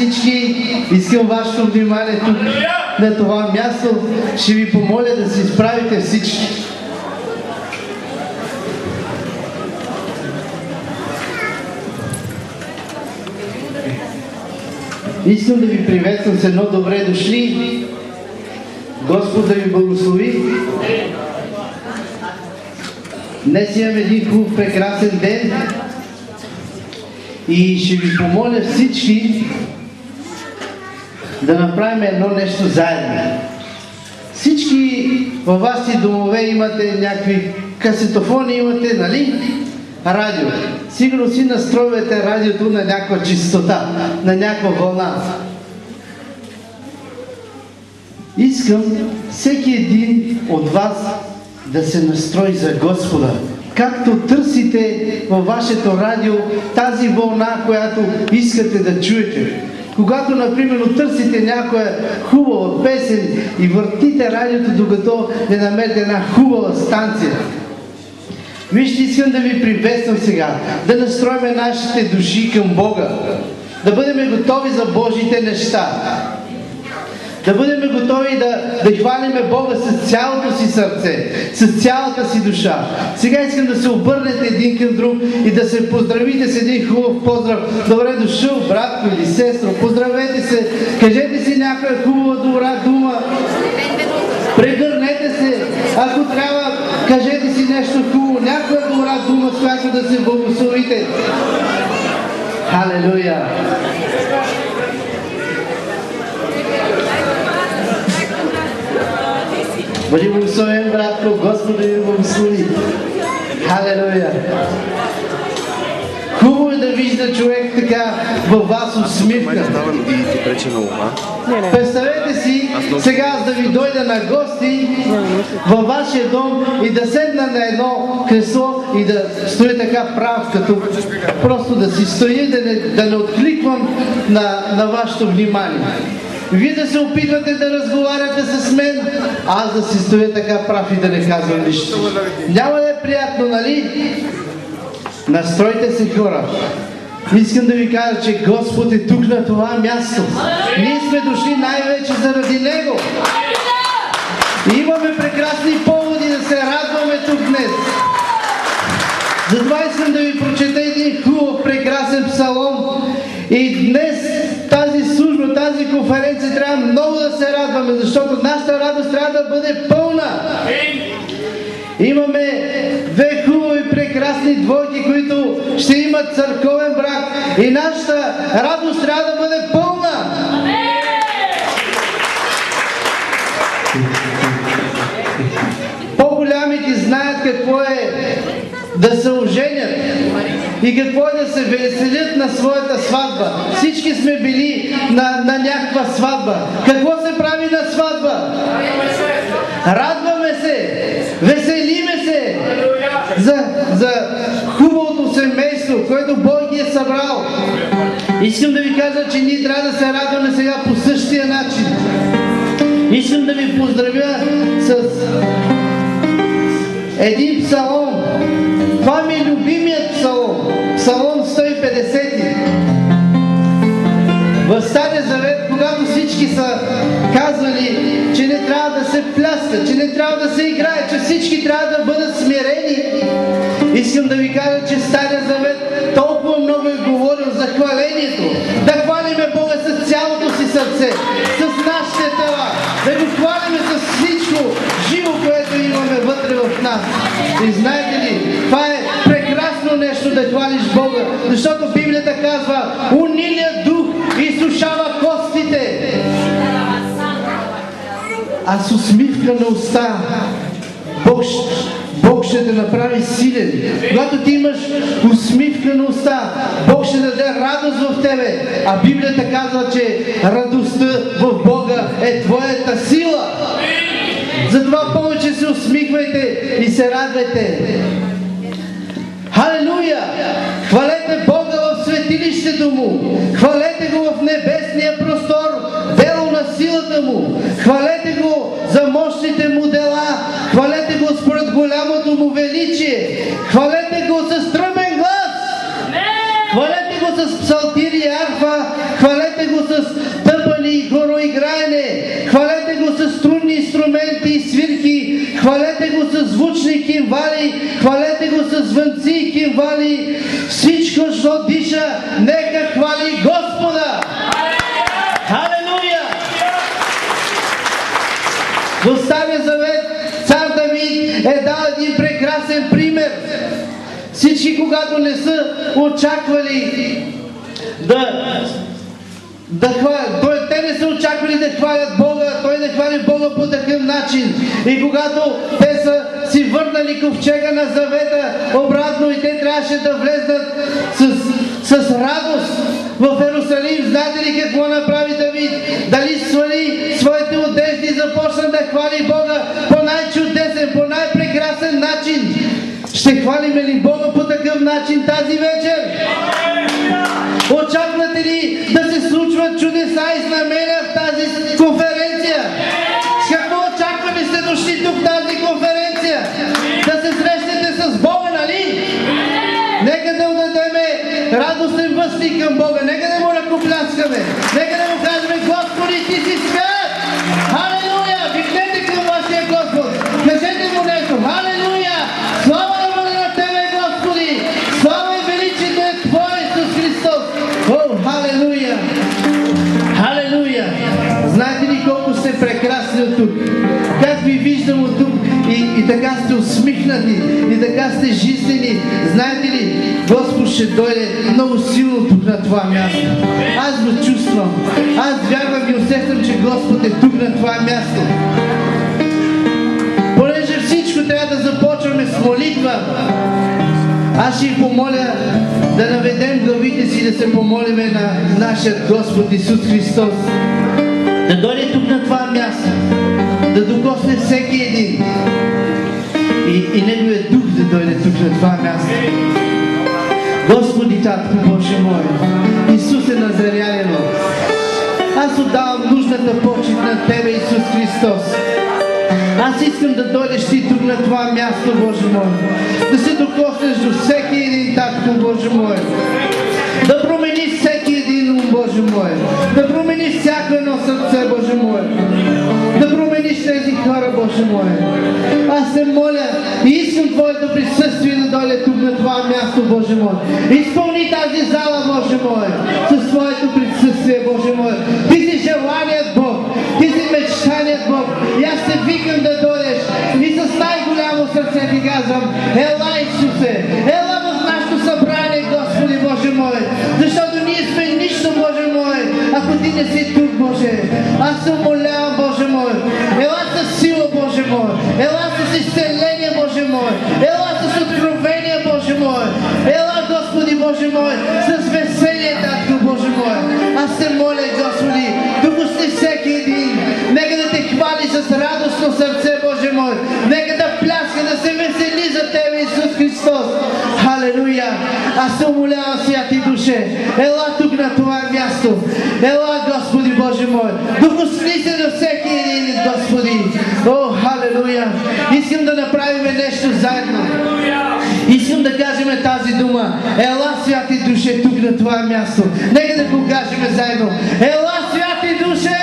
всички, искам вашето внимание тук на това място. Ще ви помоля да се изправите всички. Искам да ви приветствам с едно добре дошли. Господ да ви благослови. Днес имам един хубав, прекрасен ден и ще ви помоля всички да направим едно нещо заедно. Всички във вашите домове имате някакви касетофони, имате, нали? Радио. Сигурно си настройвате радиото на някаква чистота, на някаква вълна. Искам всеки един от вас да се настрои за Господа. Както търсите във вашето радио тази вълна, която искате да чуете. Когато, например, търсите някоя хубава песен и въртите радиото, докато не намерите една хубава станция. Вижте, искам да ви приветствам сега, да настроим нашите души към Бога, да бъдем готови за Божите неща, да бъдем готови да хвалиме Бога с цялото си сърце, с цялата си душа. Сега искам да се обърнете един към друг и да се поздравите с един хубав поздрав. Добре дошъл, братко или сестро, поздравете се, кажете си някаква хубава добра дума, прегърнете се, ако трябва, кажете си нещо хубаво, някаква добра дума, с която да се благословите. Халелуя! Бъди благословен, братко, Господ да ви благослови. Халелуя! Хубаво е да вижда човек така във вас усмивка. Представете си, сега аз да ви дойда на гости във вашия дом и да седна на едно кресло и да стоя така прав, като просто да си стоя, да не откликвам на вашето внимание. Вие да се опитвате да разговаряте с мен, аз да си стоя така прав и да не казвам нищо. Няма да е приятно, нали? Настройте се, хора. Искам да ви кажа, че Господ е тук на това място. Ние сме дошли най-вече заради Него. И имаме прекрасни поводи да се радваме тук днес. Затова искам да ви прочета един хубав, прекрасен псалом. И днес тази служба, тази конференция трябва много да се радваме, защото нашата радост трябва да бъде пълна. Имаме две хубави, прекрасни двойки, които ще имат църковен брак и нашата радост трябва да бъде пълна. По-голямите знаят какво е да се оженят и какво е да се веселят на своята сватба. Всички сме били на някаква сватба. Какво се прави на сватба? Радваме се, веселиме се за хубавото семейство, което Бог ги е събрал. Искам да ви кажа, че ние трябва да се радваме сега по същия начин. Искам да ви поздравя с един псалом. Това ми е любимият псалом. Псалом 150. В Стария Завет, когато всички са казвали, че не трябва да се пляска, че не трябва да се играе, че всички трябва да бъдат смирени, искам да ви кажа, че Стария Завет толкова много е говорил за хвалението. Да хвалиме Бога с цялото си сърце, с нашите тела, да го хвалиме с всичко живо, което имаме вътре в нас. И знаете ли, това е прекрасно нещо да хвалиш Бога, защото Библията казва, унилият дух изсушава костите, а с усмивка на уста Бог ще те направи силен. Когато ти имаш усмивка на уста, Бог ще даде радост в тебе. А Библията казва, че радостта в Бога е твоята сила. Затова повече се усмихвайте и се радвайте. Халелуя! Хвалете Бога в светилището Му. Хвалете Го в небесния простор, дело на силата Му. Хвалете Го за мощните Му дела. Хвалете Го според голямото Му величие. Хвалете Го с тръбен глас. Хвалете Го с псалтири и арфа. Хвалете Го с с тъпани и хороиграене, хвалете го с струнни инструменти и свирки, хвалете го с звучни кимвали, хвалете го с звънци и кимвали. Всичко, що диша, нека хвали Господа! Халелуя! В Стария завет цар Давид е дал един прекрасен пример. Всички, когато не са очаквали да хвалят, те не са очаквали да хвалят Бога, той да хвали Бога по такъв начин. И когато те са си върнали ковчега на завета обратно и те трябваше да влезнат с радост в Ерусалим, знаете ли какво направи Давид? Дали свали своите одежди и започна да хвали Бога по най-чудесен, по най-прекрасен начин. Ще хвалиме ли Бога по такъв начин тази вечер? Очаквате ли да се случват чудеса и знамения в тази конференция? С какво очакване сте дошли тук в тази конференция? Да се срещнете с Бога, нали? Нека да отдадеме радостен възклик към Бога. Нека да му ръкопляскаме. Нека да му кажем: Господи, Ти си свят! Халелуя! Викнете към вашия Господ. Кажете му нещо. Халелуя! Слава да бъде на Тебе, Господи! Слава и величието е Твое, Исус Христос! О, халелуя! Халелуя! Знаете ли колко сте прекрасни от тук? Как ви виждам от тук и така сте усмихнати, и така сте жизнени. Знаете ли, Господ ще дойде много силно тук на това място. Аз го чувствам. Аз вярвам и усещам, че Господ е тук на това място. Понеже всичко трябва да започваме с молитва, аз ще ви помоля да наведем главите си, да се помолиме на нашия Господ Исус Христос. Да дойде тук на това място, да докосне всеки един и Неговият дух да дойде тук на това място. Господи, Татко Боже мой, Исусе Назарянин, аз отдавам нужната почит на Тебе, Исус Христос. Аз искам да дойдеш Ти тук на това място, Боже мой, да се докоснеш до всеки един, Татко Боже мой, да промениш всеки един ум, Боже мой, да промениш всяко едно сърце, Боже мой, да промениш тези хора, Боже мой. Аз се моля и искам Твоето присъствие да дойде тук на това място, Боже мой. Изпълни тази зала, Боже мой, с Твоето присъствие, Боже мой. Ти си желаният Бог, Ти си мечтаният Бог. И аз те викам да дойдеш и с най-голямо сърце Ти казвам: ела, Исусе, ела в нашето събрание, Господи Боже мой, защото ние сме нищо, Боже мой, ако Ти не си тук, Боже. Аз се умолявам, Боже мой, ела с сила, Боже мой, ела с изцеление, Боже мой, ела с откровение, Боже мой, ела, Господи Боже мой, с веселие, Татко Боже мой. Аз се моля, Господи, докосни всеки един, нека да Те хвали с радостно сърце, Боже мой, нека да пляска, да се весели за Тебе, Исус Христос. Халелуя! Аз се умолявам, святи душе, ела тук на това място, ела, Господи Боже мой, докосни се до всеки един, Господи. О, халелуя! Искам да направим нещо заедно. Искам да кажем тази дума: ела, святи душе, тук на това място. Нека да го кажем заедно: ела, святи душе!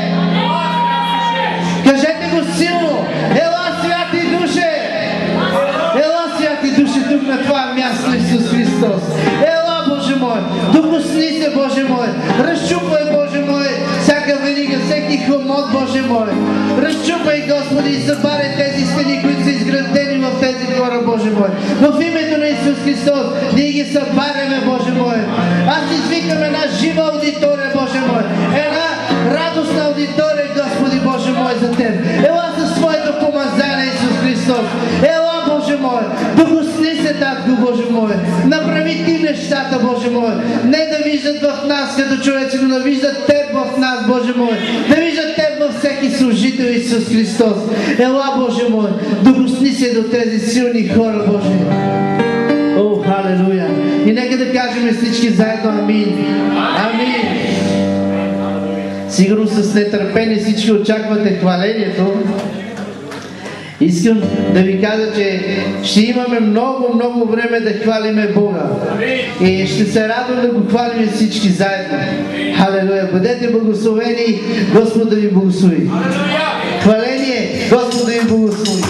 Кажете го силно: ела, святи душе! Ела, святи душе, тук на това място, Исус Христос. Ела, Боже мой, докосни се, Боже мой, разчупвай, Боже мой, всяка верига, всеки хомот, Боже мой. Разчупай, Господи, и събаряй тези стени, които са изградени в тези хора, Боже мой. В името на Исус Христос ние ги събаряме, Боже мой. Аз извикам една жива аудитория, Боже мой. Една радостна аудитория, Господи Боже мой, за Теб. Ела със своето помазание, Исус Христос. Ела, Боже мой, докосни се, Татко Боже мой. Направи Ти нещата, Боже мой. Не да виждат в нас като човеци, но да виждат Теб в нас, Боже мой. Да виждат Теб във всеки служител, Исус Христос. Ела, Боже мой, докосни се до тези силни хора, Боже. О, халелуя! И нека да кажем всички заедно: амин. Амин. Сигурно с нетърпение всички очаквате хвалението. Искам да ви кажа, че ще имаме много време да хвалиме Бога. И ще се радвам да го хвалим всички заедно. Халелуя! Бъдете благословени, Господ да ви благослови. Хваление, Господ да ви благослови.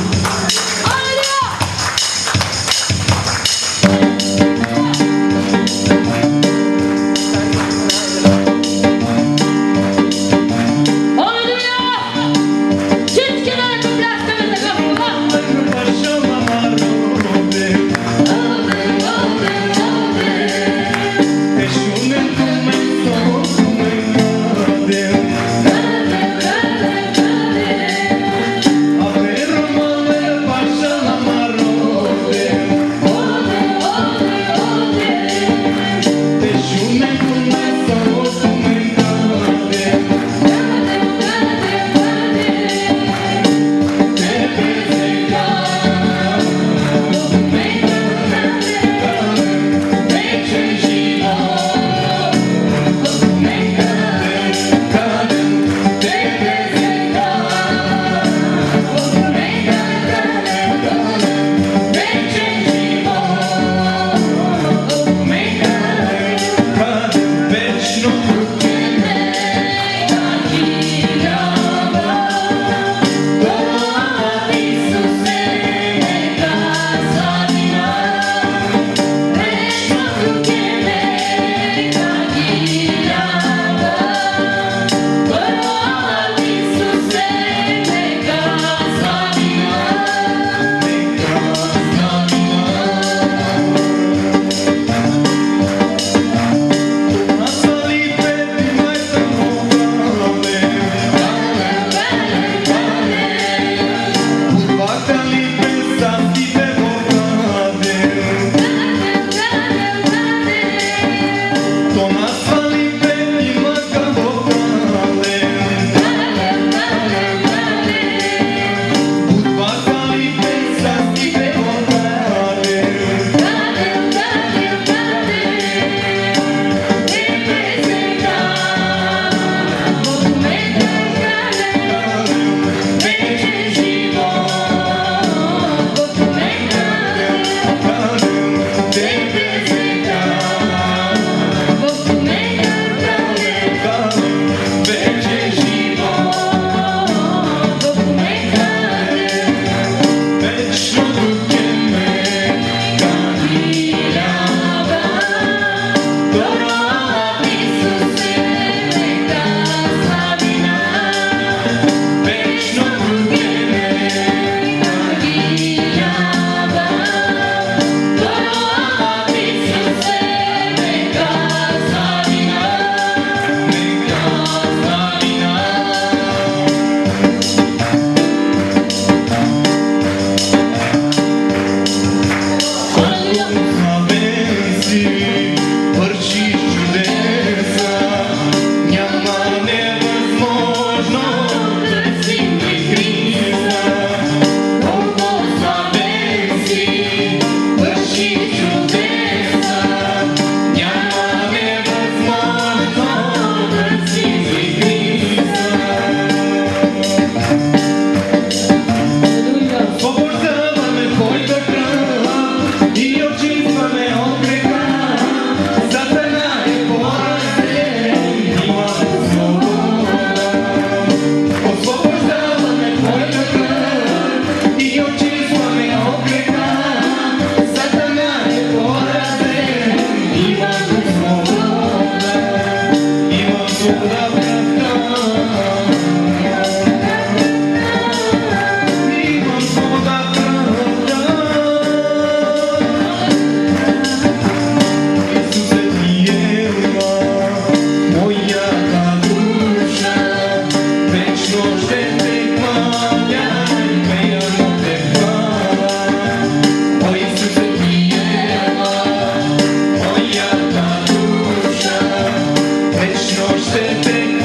Te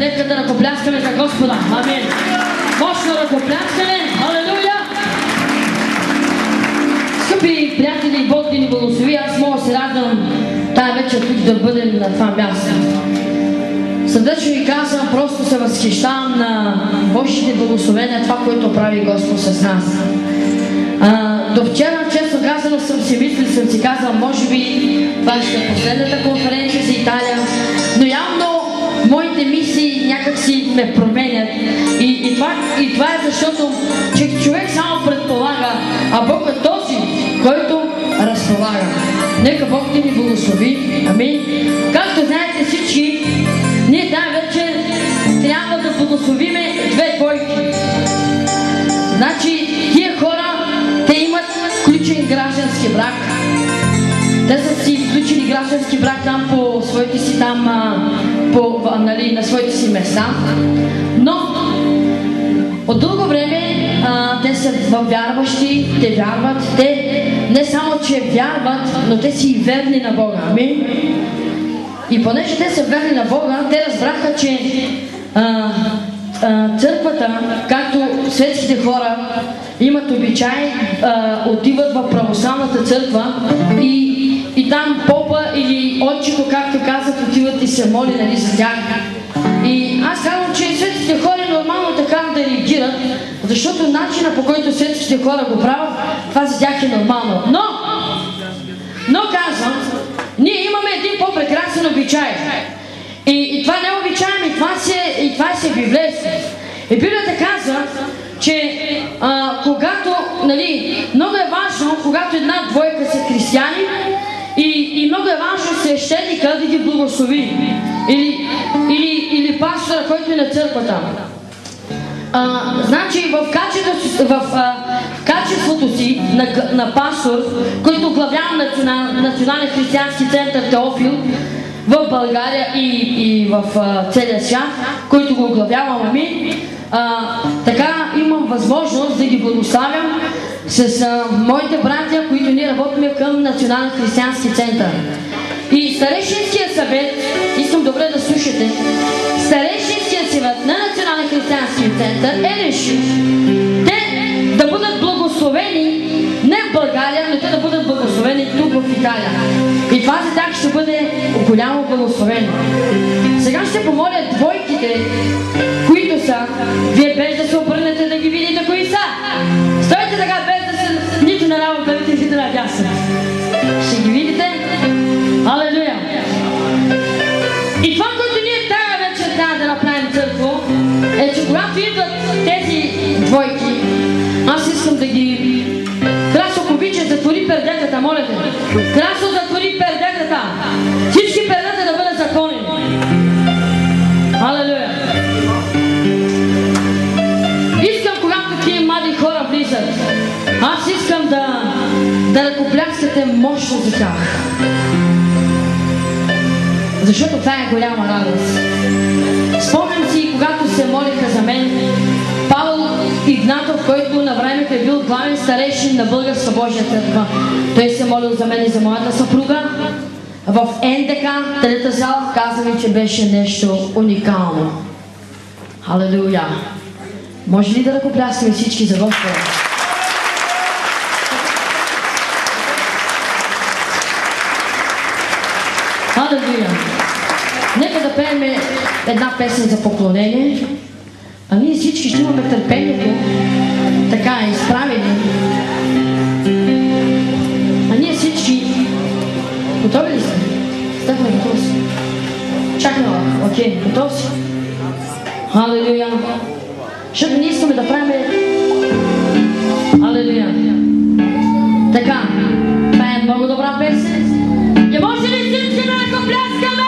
Нека да ръкопляскаме за Господа. Амин. Мощно ръкопляскане. Алелуя. Скъпи приятели, Бог да ни благослови. Аз мога да се радвам тая вечер тук да бъдем на това място. Сърдечно ви казвам, просто се възхищавам на Божите благословения, това, което прави Господ с нас. До вчера, честно казано, съм си казал, може би това ще е последната конференция за Италия, но явно моите мисии някак си ме променят. И това е защото, че човек само предполага, а Бог е този, който разполага. Нека Бог да ни благослови. Амин. Както знаете всички, ние тази вечер трябва да благословиме две двойки. Значи, тия хора, те имат включен граждански брак. Те са си включили граждански брак там по своите си там, на своите си места. Но от дълго време те са вярващи, те вярват. Те не само, че вярват, но те си и верни на Бога. Амин. И понеже те са верни на Бога, те разбраха, че църквата, както светските хора имат обичай, отиват в православната църква и там попа или отчето, както казват, отиват и се моли, нали, за тях. И аз казвам, че светските хора е нормално така да реагират, защото начина, по който светските хора го правят, това за тях е нормално. Но казвам, ние имаме един по-прекрасен обичай. И това не е обичай, и това си е библейство. И Библията казва, че когато, нали, много е важно, когато една двойка са християни, и много е важно свещеника да ги благослови. Или пастора, който е на църквата. Значи в качеството си на пастор, който оглавява Национален християнски център Теофил в България и в целия свят, който го оглавявам, амин, така имам възможност да ги благославям с моите братя, които ние работим към Национален християнски център. И старейшинския съвет, искам добре да слушате, старейшинския съвет на Национален християнски център е решил те да бъдат благословени не в България, но те да бъдат благословени тук в Италия. И това за тях ще бъде голямо благословение. Сега ще помоля двойките, които са, вие без да се обърнете да ги видите кои са. Стойте така, без да се нито наляво гледате, нито надясно. Ще ги видите. Алелуя! И това, което ние тази вечер трябва да направим църкво, е, че когато идват тези двойки, аз искам да ги... Красо, ако обича, затвори пердетата, моля те. Красо, затвори пердетата. Всички пердета да бъдат законени. Алелуя! Искам, когато тия млади хора влизат, аз искам да ръкопляскате мощно за тях. Защото това е голяма радост. Спомням си, когато се молиха за мен, Павел Игнатов, който на времето е бил главен старейшин на Българска Божия църква. Той се молил за мен и за моята съпруга. В НДК, трета зала, каза ми, че беше нещо уникално. Халелуя! Може ли да ръкопляскаме всички за Господа? Халелуя! Нека да пеем една песен за поклонение. А ние всички ще имаме търпението, така изправени. А ние всички... Готови ли сте? Стефан, готов си? Чакай малко. Окей, готов си? Халелуя! Защото ние искаме да правим... Халелуя! Така, това е много добра песен. И може ли всички да ръкопляскаме?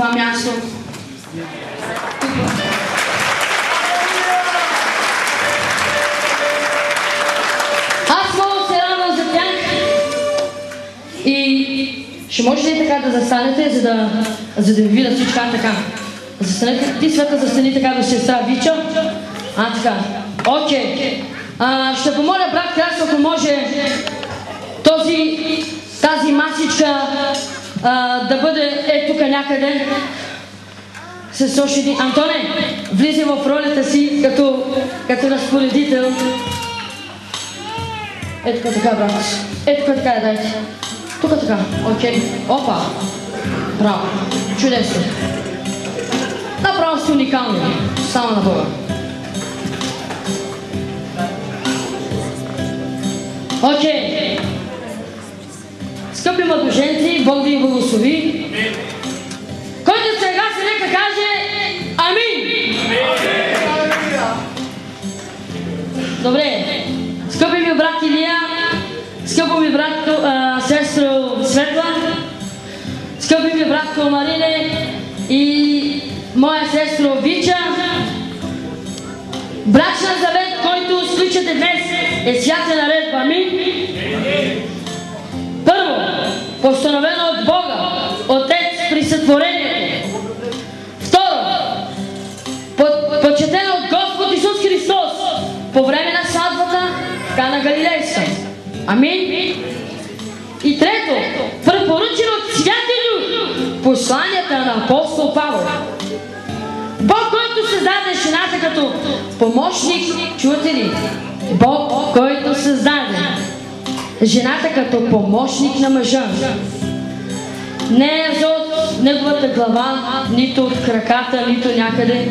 това място. Аз много се радвам за тях и ще може ли така да застанете, за да ви видя всичко така? Застанете, ти Света застани така до сестра Вича. Така. Окей. Ще помоля брат Крас, ако може тази масичка да бъде тук някъде. С още един. Антоне, влизай в ролята си като разпоредител. Ето така, брат. Ето така я дайте. Тук така. Окей. Опа. Браво. Чудесно. Направо сте уникални. Само на Бога. Окей. Скъпи младоженци, Бог да ви благослови. Който сега се нека каже амин. Добре. Скъпи ми брат Илия, скъпи ми брат сестро Светла, скъпи ми брат Марине и моя сестро Вича, брачна завет, който сключате днес, е свята наредба. Амин. Първо, постановено от Бога, Отец при сътворението. Второ, почетено от Господ Исус Христос по време на сватбата в Кана Галилейска. Амин. И трето, препоръчено от Святия Дух, посланията на апостол Павел. Бог, който създаде жената като помощник, чувате ли? Бог, който създаде жената като помощник на мъжа. Не е за от неговата глава, нито от краката, нито някъде.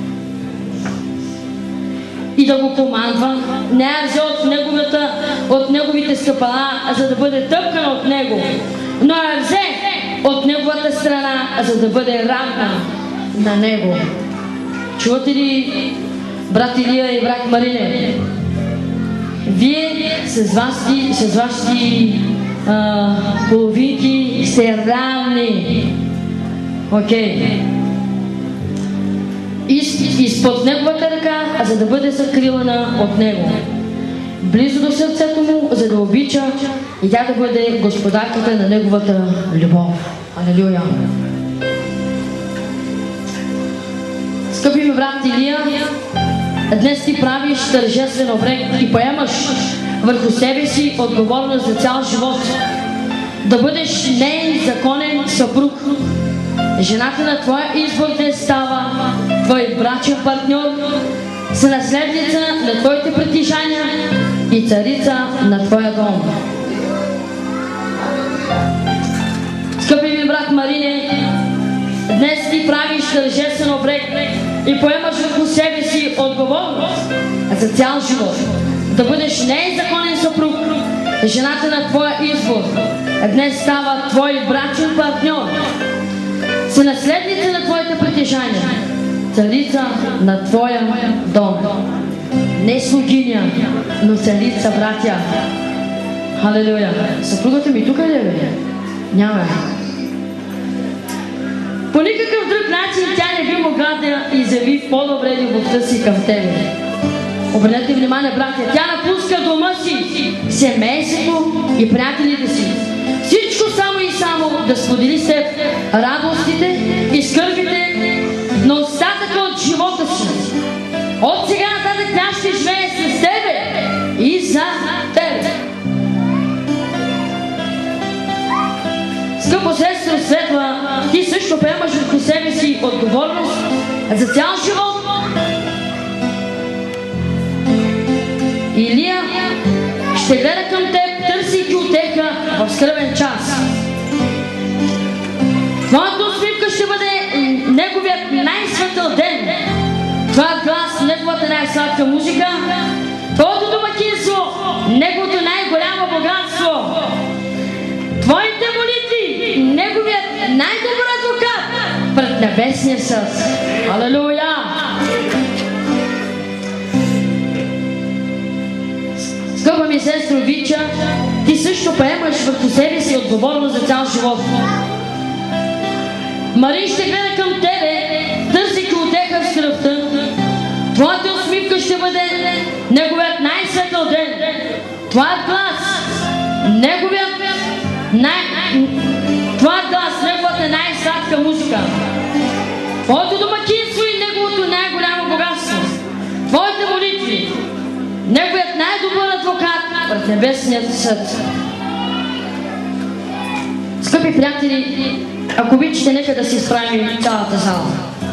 И да го командва. Не е за от неговите стъпала, за да бъде тъпкана от него. Но е взе от неговата страна, за да бъде равна на него. Чувате ли, брат Илия и брат Марине? Вие с вашите половинки сте равни. Окей. Изпод неговата ръка, за да бъде закрилана от него. Близо до сърцето му, за да обича и тя да бъде господарката на неговата любов. Алелуя. Скъпи ми брат Илия, днес ти правиш тържествен обрек и поемаш върху себе си отговорност за цял живот. Да бъдеш неин законен съпруг. Жената на твоя избор днес става твой брачен партньор, сънаследница на твоите притежания и царица на твоя дом. Скъпи ми брат Марине, днес ти правиш тържествен обрек и поемаш върху себе си отговорност за цял живот. Да бъдеш неин законен съпруг. Жената на твоя избор днес става твой брачен партньор, сънаследница на твоите притежания, царица на твоя дом. Не слугиня, но царица, братя. Халелуя. Съпругата ми тук ли е, бе? Няма. По никакъв друг начин тя не би могла да изяви по-добре любовта си към тебе. Обърнете внимание, братя, тя напуска дома си, семейството и приятелите си. Всичко само и само да сподели с теб радостите и скърбите на остатъка от живота си. От сега нататък тя ще живее с тебе и за тебе. Скъпо сестро Светла, ти също поемаш върху себе си отговорност за цял живот. Илия ще гледа към теб, търсейки утеха в скръбен час. Твоята усмивка ще бъде неговият най-светъл ден. Твоят глас, неговата най-сладка музика, твоето домакинство, неговото най-голямо богатство. Твоите молитви, неговият най-добър адвокат пред небесния съд. Алелуя! Скъпа ми сестро Вича, ти също поемаш върху себе си отговорност за цял живот. Мария ще гледа към тебе, търсейки утеха в скръвта. Твоята усмивка ще бъде неговият най-светъл ден. Твоят глас, неговата най-сладка музика. Твоето домакинство и неговото най-голямо богатство. Твоите молитви, неговият най-добър адвокат пред небесният съд. Скъпи приятели, ако обичате, нека да се изправим цялата зала.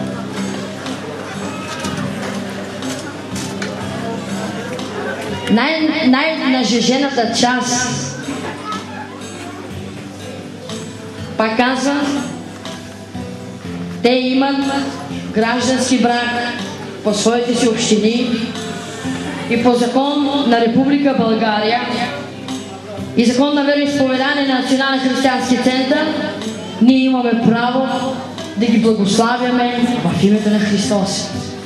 Най-нажежената част, пак казвам, те имат граждански брак по своите си общини и по закон на Република България и закон на вероизповедание на Национален християнски център. Ние имаме право да ги благославяме в името на Христос.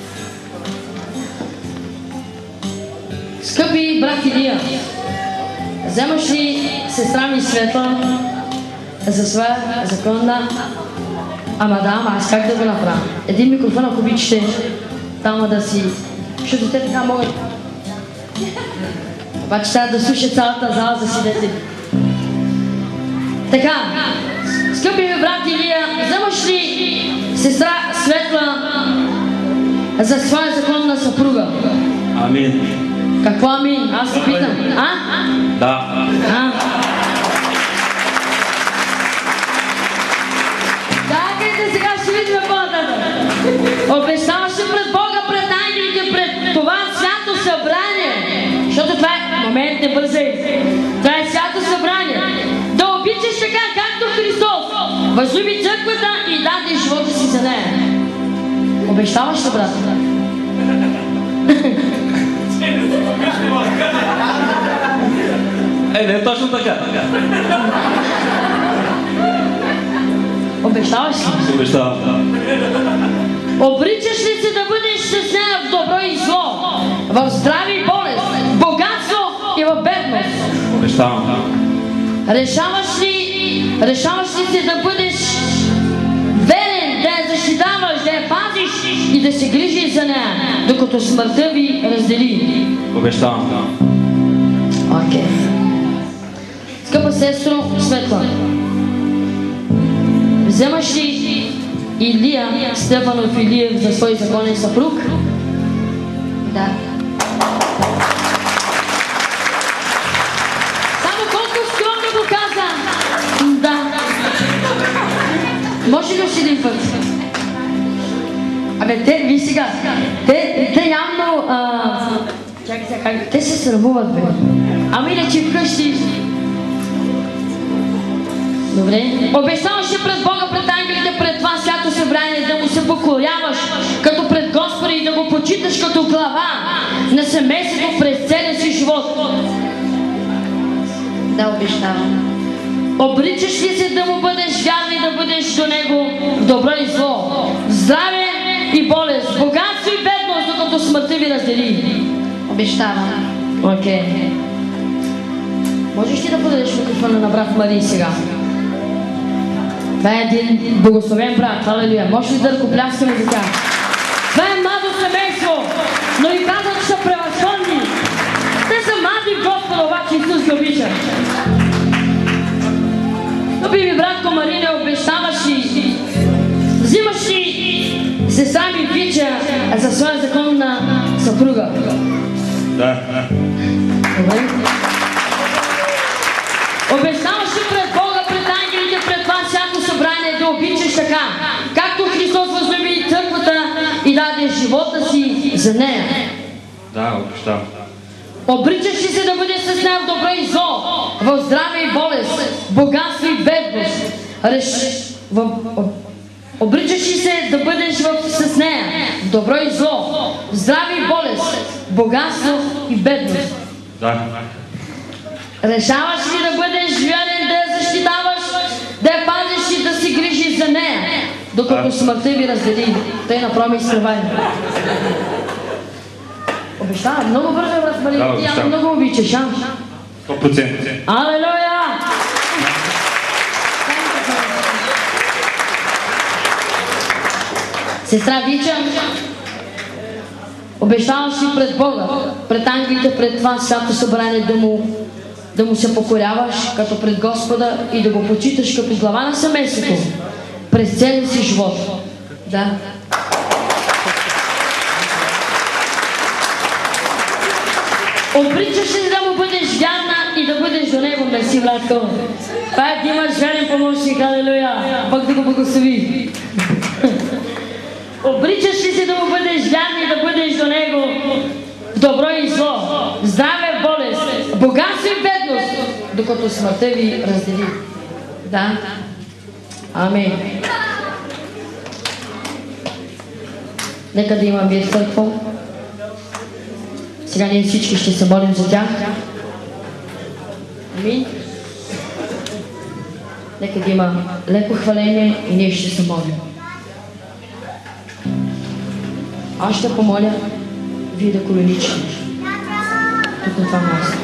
Скъпи брат Илия, вземаш ли сестра ми Светла за своя законна? Ама да, аз как да го направя? Един микрофон, ако обичате, там да си... Защото те така могат... Обаче трябва да слуша цялата зала за свидетели. Така, скъпи ми брат Илия, вземаш ли сестра Светла за своя законна съпруга? Амин. Какво амин? Аз се питам. Да. Чакайте, сега ще видим по-нататък. Обещаваше пред Бога, пред ангелите, пред това свято събрание. Защото това е... Момент, не бързай. Това е свято събрание. Да обичаш така, както Христос възлюби църквата и даде живота си за нея. Обещаваш ли, брат? Не точно така. Обещаваш ли? Обещавам. Обричаш ли се да бъдеш с нея в добро и зло, в здраве и болест, в богатство и в бедност? Обещавам. Решаваш ли се да бъдеш верен, да я защитаваш, да я пазиш и да се грижиш за нея, докато смъртта ви раздели? Обещавам. Окей. Скъпа сестро Светла, вземаш ли Илия Стефанов Илиев за свой законен съпруг? Да. Само колко скромно го каза. Да. Може ли още един път? Ви сега, те явно... Чакай сега, те се срамуват, бе. Ама иначе вкъщи... Добре. Обещаваш ли пред Бога, пред ангелите, пред това свято събрание да му се покоряваш като пред Господа и да го почиташ като глава на семейството през целия си живот? Да, обещавам. Обричаш ли се да му бъдеш вярна и да бъдеш до него в добро и зло, в здраве и болест, в богатство и бедност, докато смъртта ви раздели? Обещавам. Окей. Можеш ли да подадеш микрофона на брат Мария сега? Това е един благословен брат, халелуя. Може ли да ръкопляскаме за тях? Това е младо семейство, но и казват, че са превъзходни. Те са млади в Господа, обаче Исус ги обича. Люби ми, братко Марине, обещаваш ли, взимаш ли сестра ми Вича за своя законна съпруга? Да. Добре. Обещаваш ли пред Бога, пред ангелите, пред това свято събрание да обичаш така, както Христос възлюби църквата и даде живота си за нея? Да, обещавам. Обричаш ли се да бъдеш с нея в добро и зло, в здраве и болест, богатство и бедност? Обричаш ли се да бъдеш с нея в добро и зло, в здраве и болест, богатство и бедност? Да. Решаваш ли да бъдеш верен, да я защитаваш, да я пазиш и да си грижиш за нея, докато смъртта ви раздели? Тъй направи изтървай. Обещавам, много бързо, брат Мария, ти аз много обичаш, а? 100%. Алелуя! Сестра Вича, обещаваш си пред Бога, пред ангелите, пред това свято събрание да му се покоряваш като пред Господа и да го почиташ като глава на семейството през целия си живот. Да. Обричаш се да му бъдеш вярна и да бъдеш до него. Мерси, братко. Това е да имаш верен помощник, алелуя. Бог да го благослови. Обричаш ли се да му бъдеш вярна и да бъдеш до него в добро и зло, здраве, болест, богатство и бедност, докато смъртта ви раздели. Да. Амин. Нека да има мир в църква. Сега ние всички ще се молим за тях. Амин. Нека да има леко хваление и ние ще се молим. Аз ще помоля вие да коленичите тук на това място.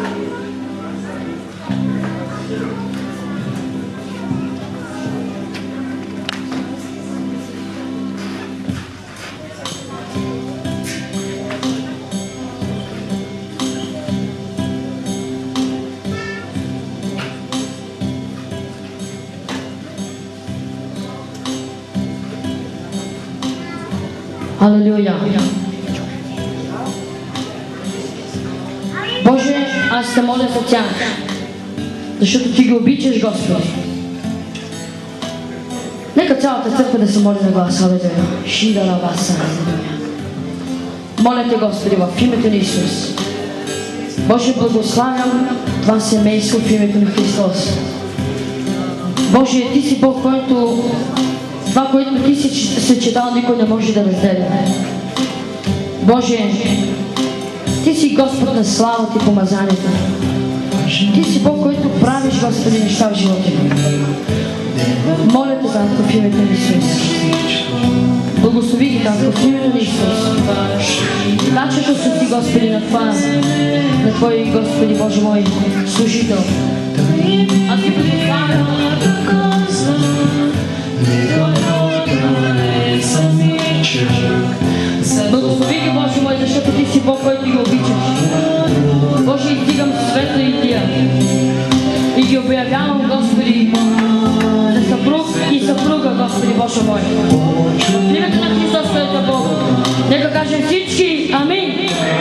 Алелуя! Боже, аз те моля за тях, защото Ти ги обичаш, Господи. Нека цялата църква да се моли на глас. Алелуя! Шидала баса, алелуя! Моля Те, Господи, в името на Исус. Боже, благославям това семейство в името на Христос. Боже, Ти си Бог, който това, което Ти си съчетал, никой не може да разделя. Боже, Ти си Господ на славата и помазанието. Ти си Бог, който правиш, Господи, неща в живота ми. Моля Те, Татко, в името на Исус. Благослови ги, Татко, в името на Исус. Качващо са Ти, Господи, на това, на Твой, Господи, Боже мой, служител. Аз Ти благославям. Благослови ги, Боже мой, защото Ти си Бог, който ги обичаш. Боже, издигам света и Тия и ги обявявам, Господи, за съпруг и съпруга, Господи, Боже мой. В името на Христос, който е Бог. Нека кажем всички амин.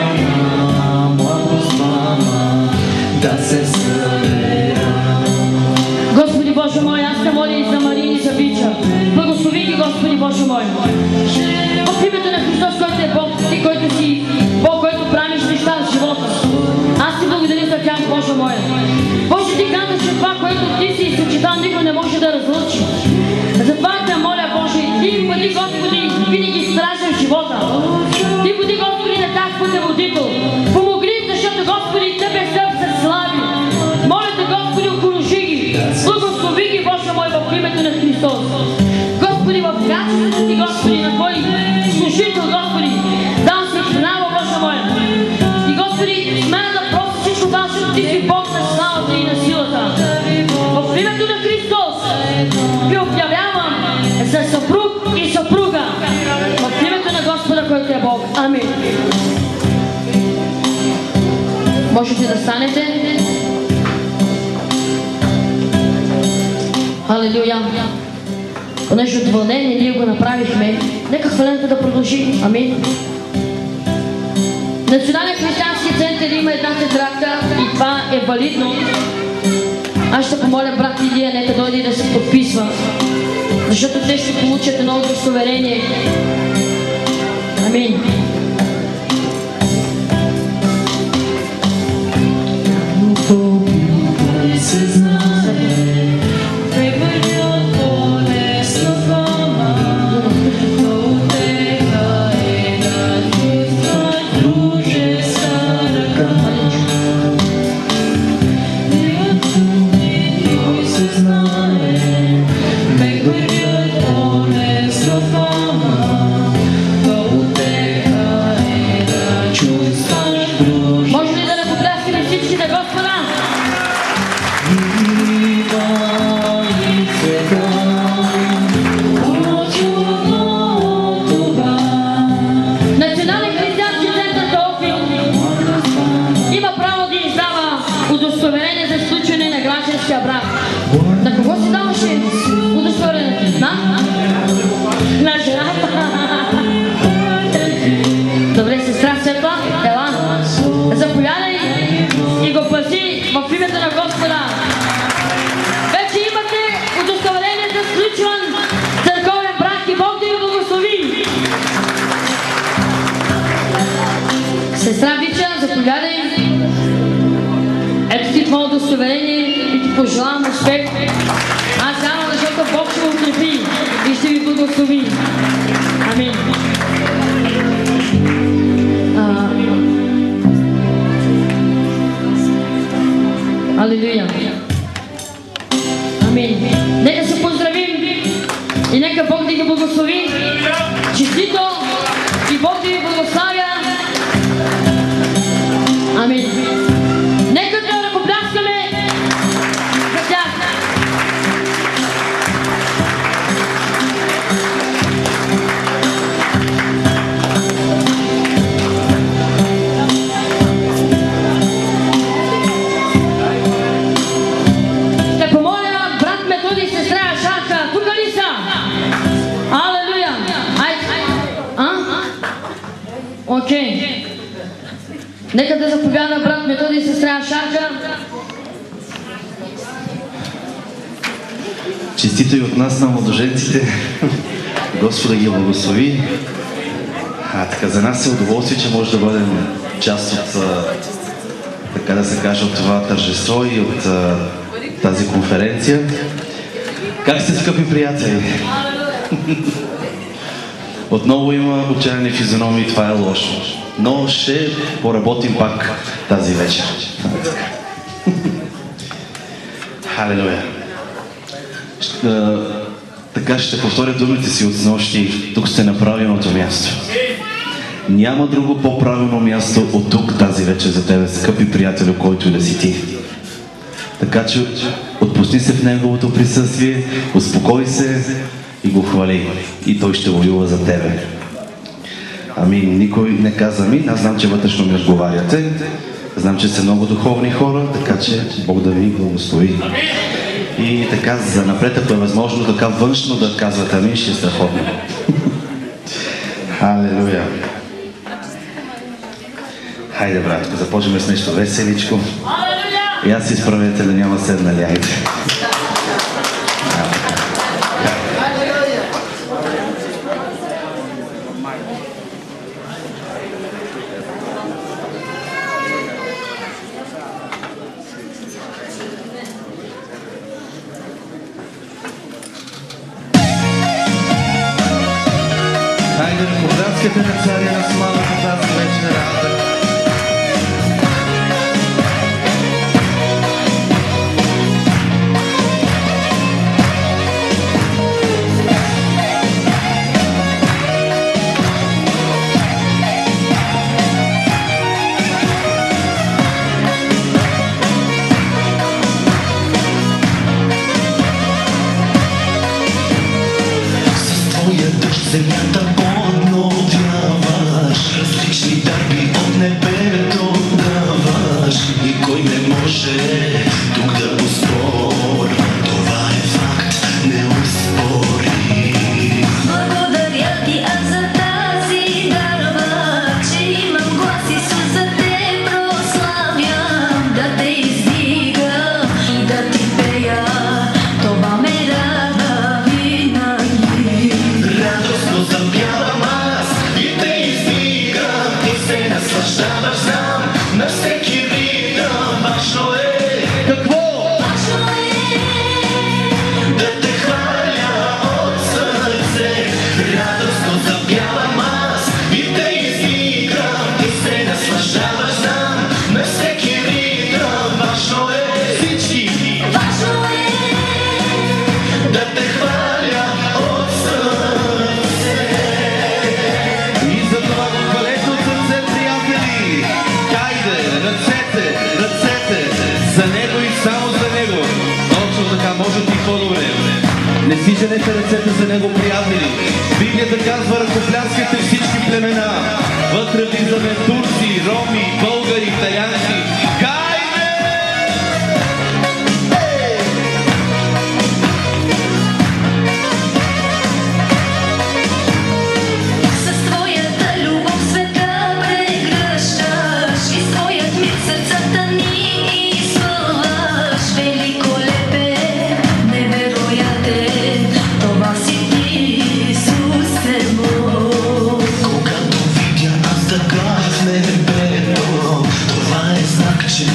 Господи Боже мой, аз те моля и за Мария и за Вича. Благослови ги, Господи Боже мой. В името на Христос, който е Бог, Ти, който си Бог, който правиш неща в живота. Аз Ти благодаря за тях, Боже мой. Боже, Ти казваш, че това, което Ти си съчетал, никой не може да разлучи. Затова те моля, Боже, Ти бъди, Господи, винаги стражен в живота. Ти бъди, Господи, на тях пътеводител. Помогни, защото, Господи, Тебе се слави. Моля Те, Господи, окружи ги. Благослови ги, Боже мой, в името на Христос. Господи, в качеството Ти, Господи, на Твой служител, Господи, дам се храна, Боже мой. И, Господи, смея да проси всичко това, защото Ти си Бог на славата и на силата. В името на Христос Ви обявявам за съпруг и съпруга. В името на Господа, който е Бог. Амин. Можете да станете. Алелуя. Понеже от вълнение ние го направихме, нека хваленето да продължи. Амин. Национален християнски център има една тетрадка и това е валидно. Аз ще помоля брат Илия, нека дойде и да се подписва, защото те ще получат едно удостоверение. Амин. Make твое удостоверение и ти пожелавам успех. Аз само защото Бог ще го укрепи и ще ви благослови. Амин. Алилуя. Амин. Нека се поздравим и нека Бог да ги благослови. Честито и Бог да ви благославя. Амин. Нека да ръкопляскаме за тях. Ще помоля брат Методи и сестра Шаша. Тук ли са? Алелуя. Окей. Нека да заповяда брат Методи и сестра Шарка. Честито и от нас на младоженците. Господа ги благослови. Така, за нас е удоволствие, че може да бъдем част от, така да се каже, от това тържество и от тази конференция. Как сте, скъпи приятели? Отново има отчаяни физиономии, това е лошо. Но ще поработим пак тази вечер. Халелуя. Така ще повторя думите си от снощи. Тук сте на правилното място. Няма друго по-правилно място от тук тази вечер за тебе, скъпи приятелю, който и да си ти. Така че отпусни се в неговото присъствие, успокой се и го хвали. И той ще воюва за тебе. Амин. Никой не каза амин. Аз знам, че вътрешно ми отговаряте. Знам, че сте много духовни хора, така че Бог да ви благослови. И така, за напред, ако е възможно, така външно да казвате амин, ще е страхотно. Алелуя. Хайде, братко, започваме с нещо веселичко. И аз си изправете да няма седнали, айде. Хайде, ръкопляскайте на царя на славата тази вечер. Земята подновяваш, различни дарби от небето даваш. Никой не може тук да поспори, това е факт, не успори. Благодаря ти аз за тази дарба, че имам глас, Исус, за те прославям, да те издига и да ти пея, това ме рада винаги. Радостно запявам аз и те издигам, ти се наслаждаваш, знам, на всеки ритъм. Важно е, Какво? важно е да те хваля от сърце. Радостно запявам аз и те издигам, ти се наслаждаваш, знам, на всеки ритъм. Важно е, всички, Важно е да те хваля от сърце. И за това го хвалете от сърце, приятели! Хайде, ръцете, ръцете! За него и само за него! Точно така, може и по-добре. Не си женете ръцете за него, приятели! Библията казва, ръкопляскайте всички племена! Вътре влизаме турци, роми, българи, италианци! Хайде! с твоята любов света прегръщаш и своят мир сърцата ни изпълваш. Великолепен, невероятен, това си ти, Исусе мой. Когато видя аз така в небето, това е знак, че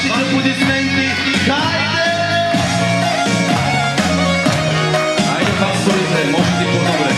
Вашите аплодисменти, хайде! Хайде, пасторите, можете и по-добре.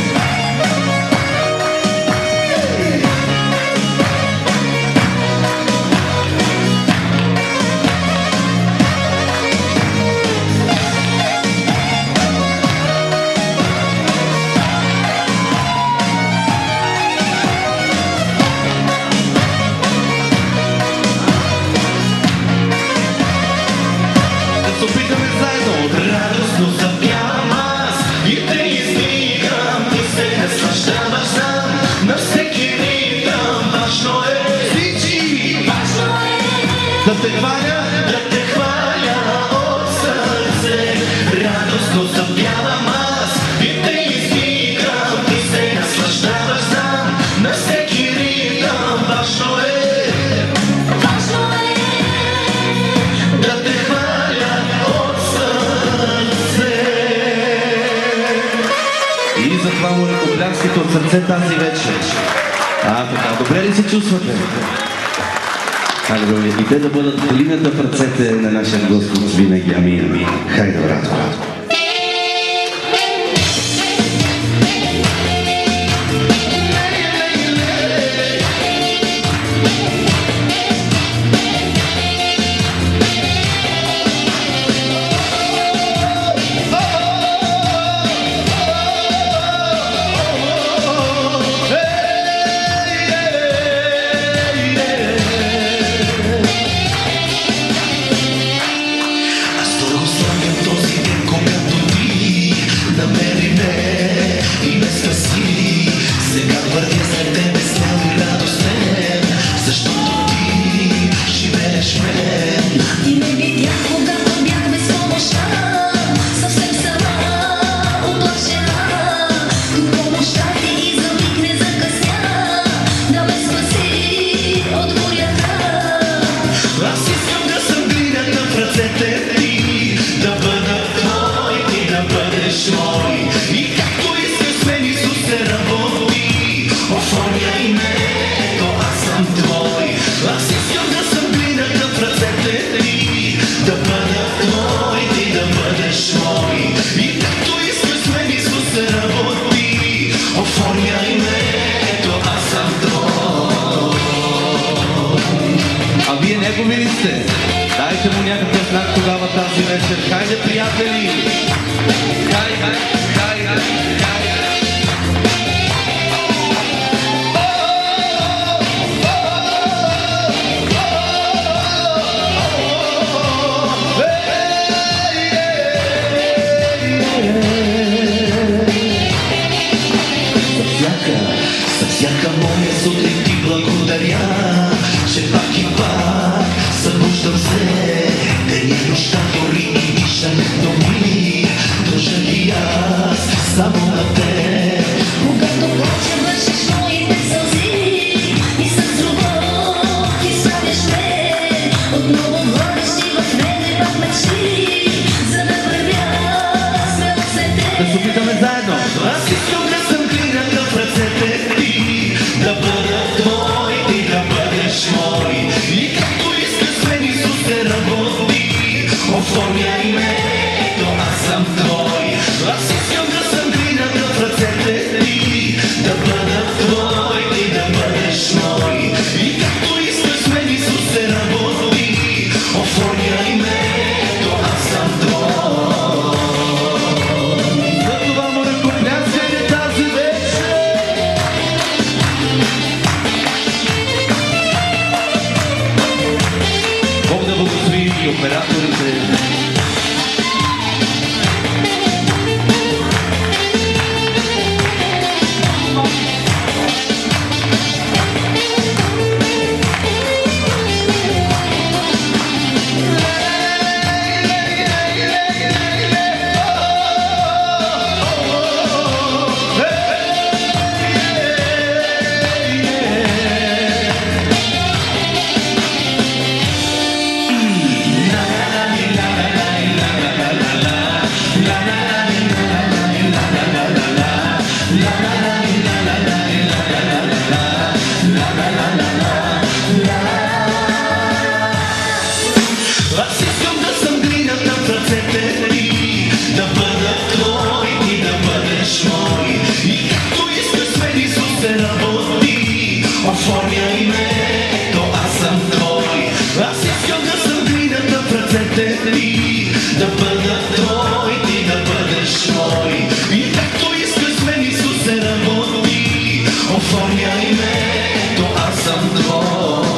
Опитаме заедно. Радостно запявам аз и те издигам, ти се наслаждаваш сам на всеки ритъм. Важно е всички, важно е Да те хваля, от сърце. Радостно запявам аз и те издигам, ти се наслаждаваш сам на всеки ритъм. Важно е да те хваля от сърце. и затова му ръкопляскайте от сърце тази вечер. Така, добре ли се чувствате? Алелуя. И те да бъдат глината в ръцете на нашия Господ винаги. Амин. Хайде, братко. Негови ли сте? Дайте му някакъв знак тогава тази вечер. Хайде, приятели! Хайде! За всяка моя сутрин ти благодаря, че пак и пак събуждам се. Ден и нощта, дори и дишам, но ми дължа ги аз само на те. Когато плача, вършиш моите сълзи и с любов ти слагаш ме. Отново владиш ти в мене пак мечти, за да вървя смело след те. Да се опитаме заедно. Аз искам да съм глината в ръцете ти, да бъда твой, ти да бъдеш мой. И както искаш с мен, Исус, се работи, оформяй ме, ето аз съм твой. Аз искам да съм глината в ръцете ти, да бъда твой, ти да бъдеш мой. И както искаш с мен, Исус, се работи, оформяй ме, ето аз съм твой. Затова му ръкопляскайте тази вечер. Бог да благослови и операторите. след ти, да бъда твой, ти да бъдеш мой. И както искаш с мен, Исусе, работи, оформяй ме, ето аз съм твой.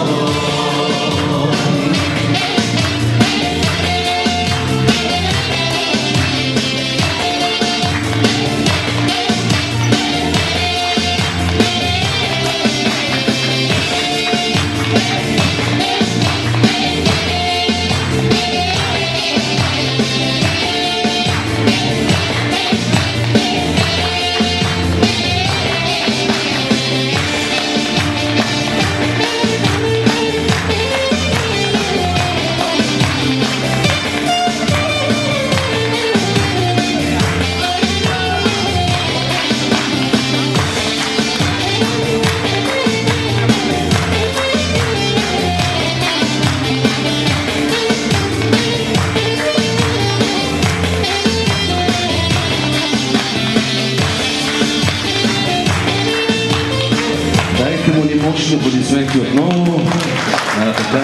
Аплодисменти отново. Така.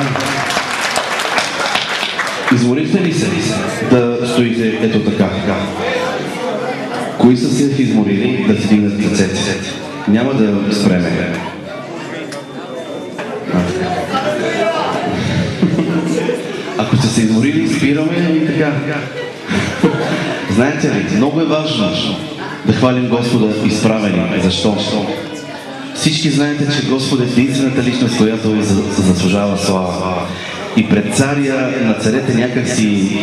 Изморихте ли се да стоите ето така? Кои са се изморили да си дигнат ръцете? Няма да спреме. Ако сте се изморили, спираме и така. Знаете ли, много е важно да хвалим Господа изправени. Защо? Всички знаете, че Господ е единствената личност, която заслужава слава. И пред царя на царете някак си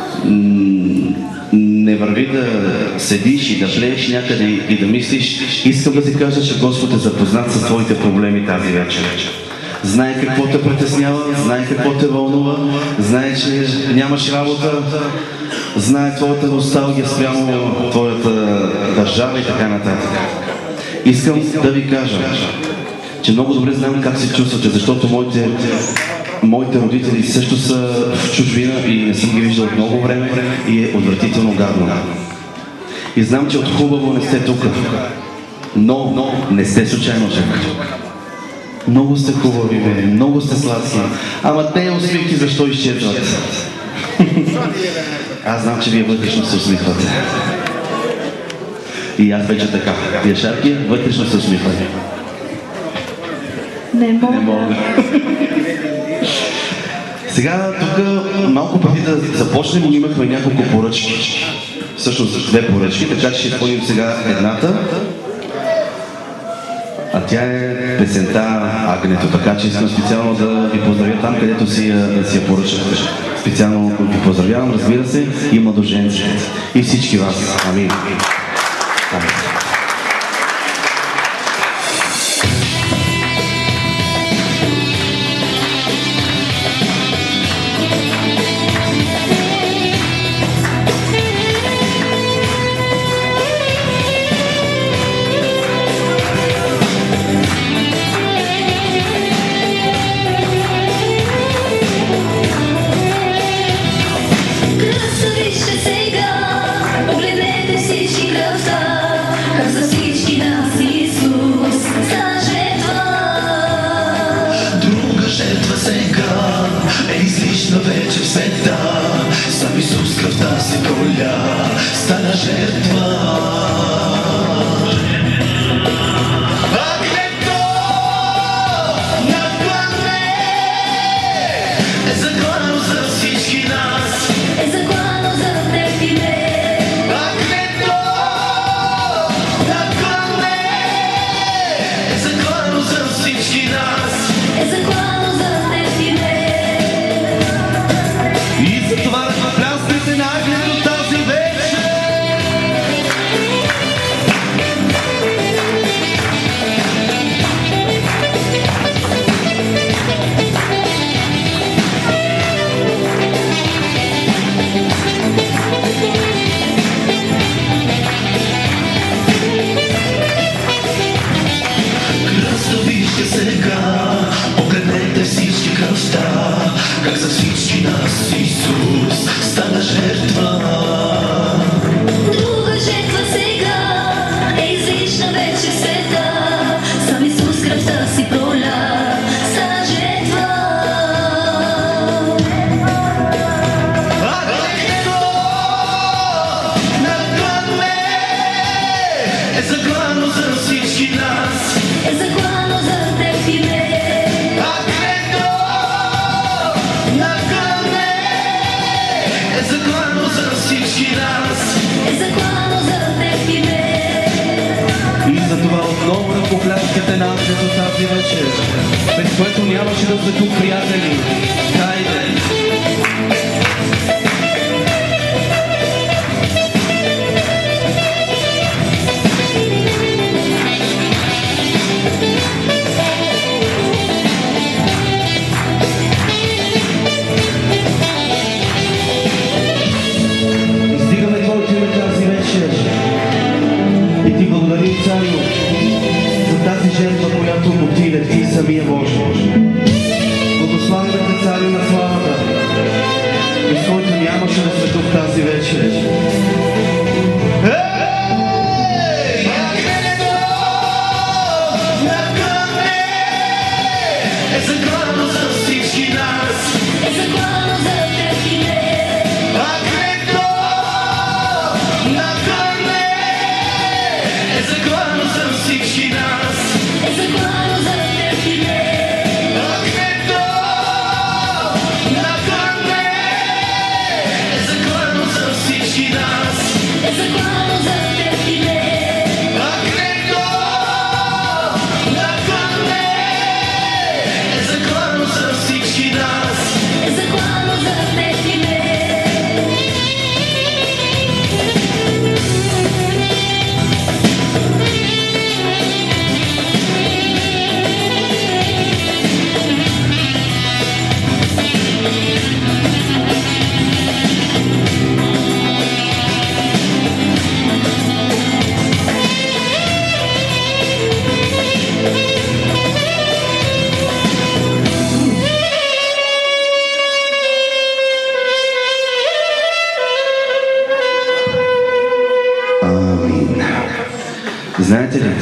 не върви да седиш и да плееш някъде и да мислиш. Искам да ти кажа, че Господ е запознат със своите проблеми тази вечер. Знае какво те притеснява, знае какво те вълнува, знае, че нямаш работа, знае твоята носталгия спрямо твоята държава и така нататък. Искам да ви кажа, че много добре знам как се чувствате, защото моите родители също са в чужбина и не съм ги виждал от много време и е отвратително гадно. И знам, че от хубаво не сте тук, но не сте случайно тук. Много сте хубави, бе, много сте сладки, ама те усмивки защо изчезват? Аз знам, че вие вътрешно се усмихвате. И аз вече така. Тия шарки вътрешно се усмихвате. Не мога. Сега тук малко преди да започнем имахме няколко поръчки. Всъщност две поръчки, така че ще изпълним сега едната. А тя е песента Агнето, така че искам специално да ви поздравя там, където си я поръчахте. Специално ви поздравявам, разбира се, и младоженци. И всички вас. Амин. Стана жертва. Агнето на пламе е заклано за всички нас. Е заклано за теб и мен. Агнето на пламе е заклано за всички нас. Е заклано за теб и мен. И за това да пляснете на Агнето тази вечер. Кръста вижте сега, погледнете всички кръста, как за всички нас Исус стана жертва. Друга жертва сега е излишна вече в света. Сам Исус кръвта си проля, стана жертва. всички нас. Е заклано за теб и мен. И затова отново да попляскате нас като тази вечер, без което нямаше да сте тук, приятели. Хайде! Издигаме Твоето име тази вечер и Ти благодарим, Царю, за тази жертва, която отиде Ти самия Боже. Благославяме Те, Царю на славата, без който нямаше да сме тук тази вечер. Е заклано за всички нас. Е заклано за теб и мен. Агнето на кърне е заклано за всички нас. Е заклано за теб и мен. Агнето на кърне е заклано за всички нас. Е заклано за теб и мен. Агнето на кърне е заклано за всички нас. Е заклано за теб и мен. Амин. Знаете ли?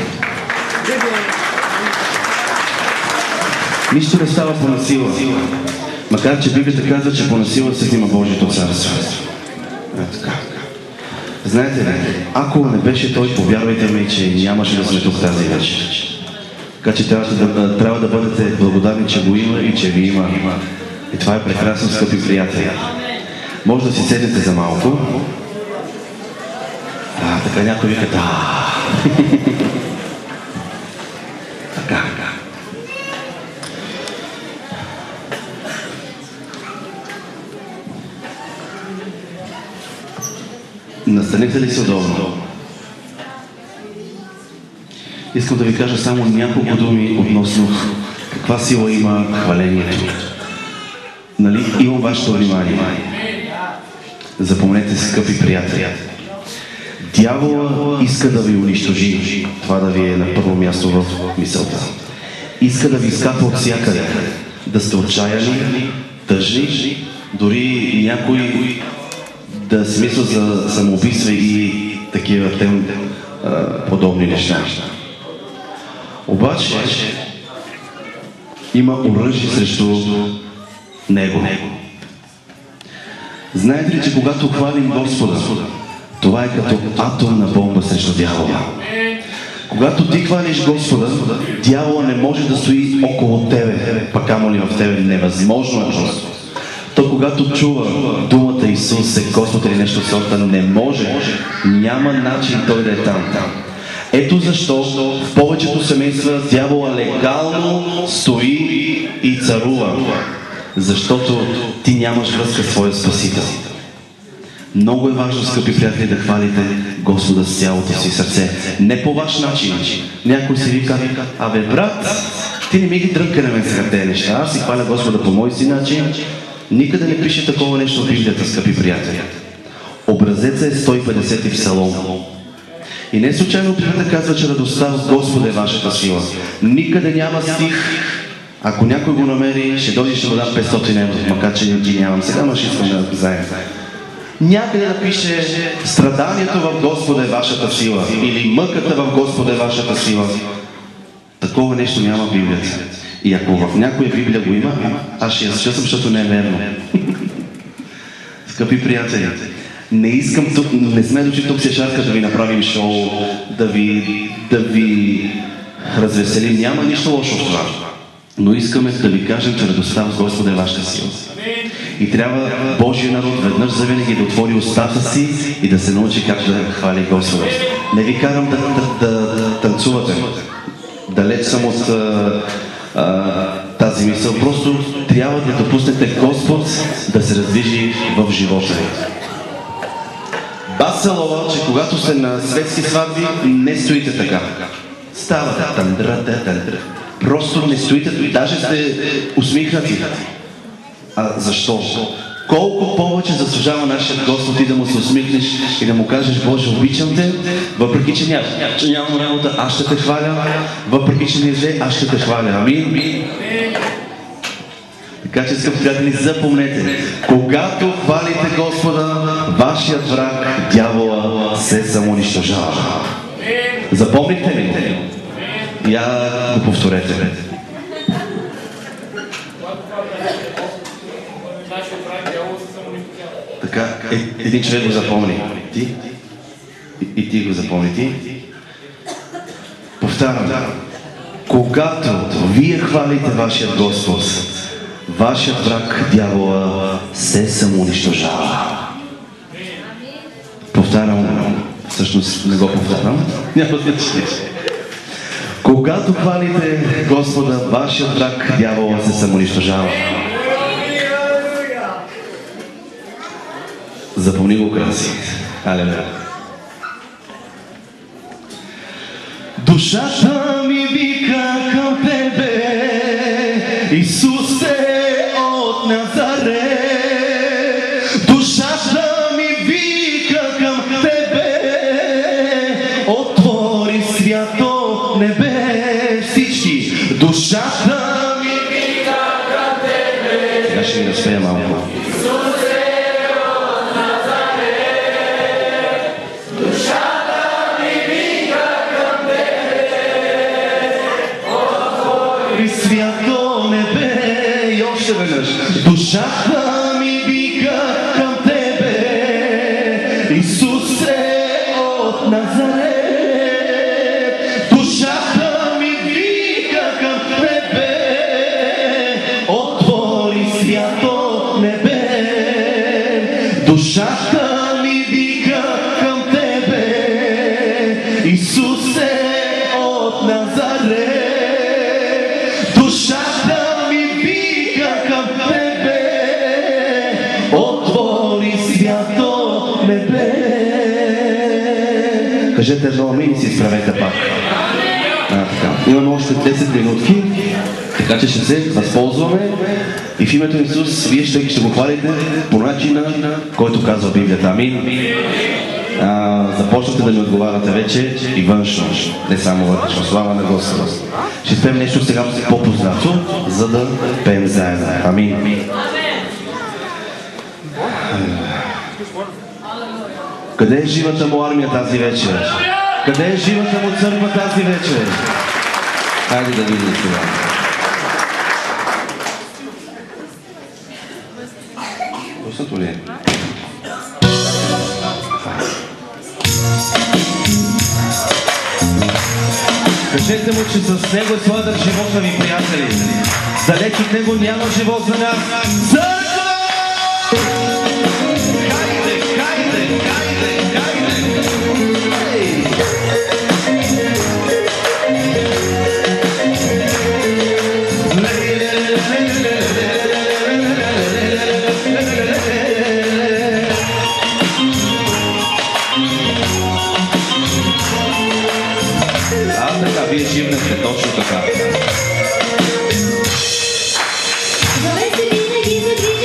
Нищо не става по насила. Макар че Библията казва, че по насила се взима Божието царство. Така. Знаете ли, ако не беше Той, повярвайте ми, че нямаше да сме тук тази вечер. Така че трябва да бъдете благодарни, че го има и че ви има. И това е прекрасно, скъпи приятели. Може да си седнете за малко. Така някой вика, да. Така. Настанете ли се удобно? Искам да ви кажа само няколко думи относно каква сила има хвалението. Нали? Имам вашето внимание. Запомнете, скъпи приятели. Дявола иска да ви унищожи. Това да ви е на първо място в мисълта. Иска да ви изкапа от всякъде. Да сте отчаяни, тъжни, дори някой да си мисля за самоубийства и такива подобни неща. Обаче има оръжие срещу него. Знаете ли, че когато хвалим Господа, това е като атомна бомба срещу дявола. Когато ти хвалиш Господа, дявола не може да стои около тебе, пък камо ли в тебе, невъзможно е просто. То когато чува думата Исус е Господ или нещо в сорта, не може, няма начин той да е там. Ето защо в повечето семейства дявола легално стои и царува, защото ти нямаш връзка с твоя Спасител. Много е важно, скъпи приятели, да хвалите Господа с цялото си сърце. Не по ваш начин. Някой си вика, абе брат, ти не ми ги дрънка на мен сега тези неща. Аз си хваля Господа по мой си начин. Никъде не пише такова нещо в Библията, скъпи приятели. Образецът е 150 псалом. И не случайно Библията казва, че радостта от Господа е вашата сила. Никъде няма стих. Ако някой го намери, ще дойде, ще му дам 500 евро, макар че ги нямам. Сега ма ще искам да заем. Някъде да пише страданието в Господа е вашата сила или мъката в Господа е вашата сила. Такова нещо няма в Библията. И ако в някоя Библия го има, аз ще я съчувствам, защото не е верно. Скъпи приятели, не искам тук, не сме дошли тук Сешарка да ви направим шоу, да ви развеселим. Няма нищо лошо в това. Но искаме да ви кажем, че радостта в Господа е вашата сила. и трябва Божия народ веднъж завинаги да отвори устата си и да се научи как да хвали Господа. Не ви карам да танцувате. Далеч съм от тази мисъл. Просто трябва да допуснете Господ да се раздвижи в живота ви. Бас Салова, че когато сте на светски сватби, не стоите така. Ставате тандра. Просто не стоите, даже сте усмихнати. Защо? Колко повече заслужава нашия Господ и да му се усмихнеш и да му кажеш: Боже, обичам те, въпреки че нямам работа, аз ще те хваля, въпреки че не е зле, аз ще те хваля. Амин. Така че, скъпи приятели, запомнете, когато хвалите Господа, вашият враг, дявола, се самоунищожава. Запомнихте ли? Я го повторете. Така, един човек го запомни. Ти? И ти го запомни. Ти? Повтарям. Когато вие хвалите вашият Господ, вашият враг, дявола, се самоунищожава. Повтарям. Всъщност не го повтарям. Няма да чуеш. Когато хвалите Господа, вашият враг, дявола, се самоунищожава. Запомни го, краси. Алелуя. Душата ми вика към Тебе, Исусе от Назарет. Душата ми вика към Тебе, отвори свято небе. Всички. Душата ми вика към Тебе. Сега ще ми разпея малко. Свято небе, и още веднъж. Душата ми вика към Тебе, Исусе от Назарет. Душата ми вика към Тебе, отвори свято небе. Душата ми вика към Тебе, Исусе от Назарет. Душата ми вика към Тебе, отвори свято небе. Кажете едно амин и си изправете пак. Имаме още 10 минутки, така че ще се възползваме и в името на Исус вие ще го хвалите по начина, който казва Библията. Амин. Започнете да ми отговаряте вече и външно, не само вътрешно. Слава на Господа. Ще спеем нещо сега по-познато, за да пеем заедно. Амин. Къде е живата му армия тази вечер? Къде е живата му църква тази вечер? Хайде да видим това. Пуснато ли е? Кажете му, че с него е сладък живота ви, приятели. Далеч от него няма живот за нас. Църква! Хайде, хайде, хайде, хайде! Така, вие живнете точно така. Завесе винаги за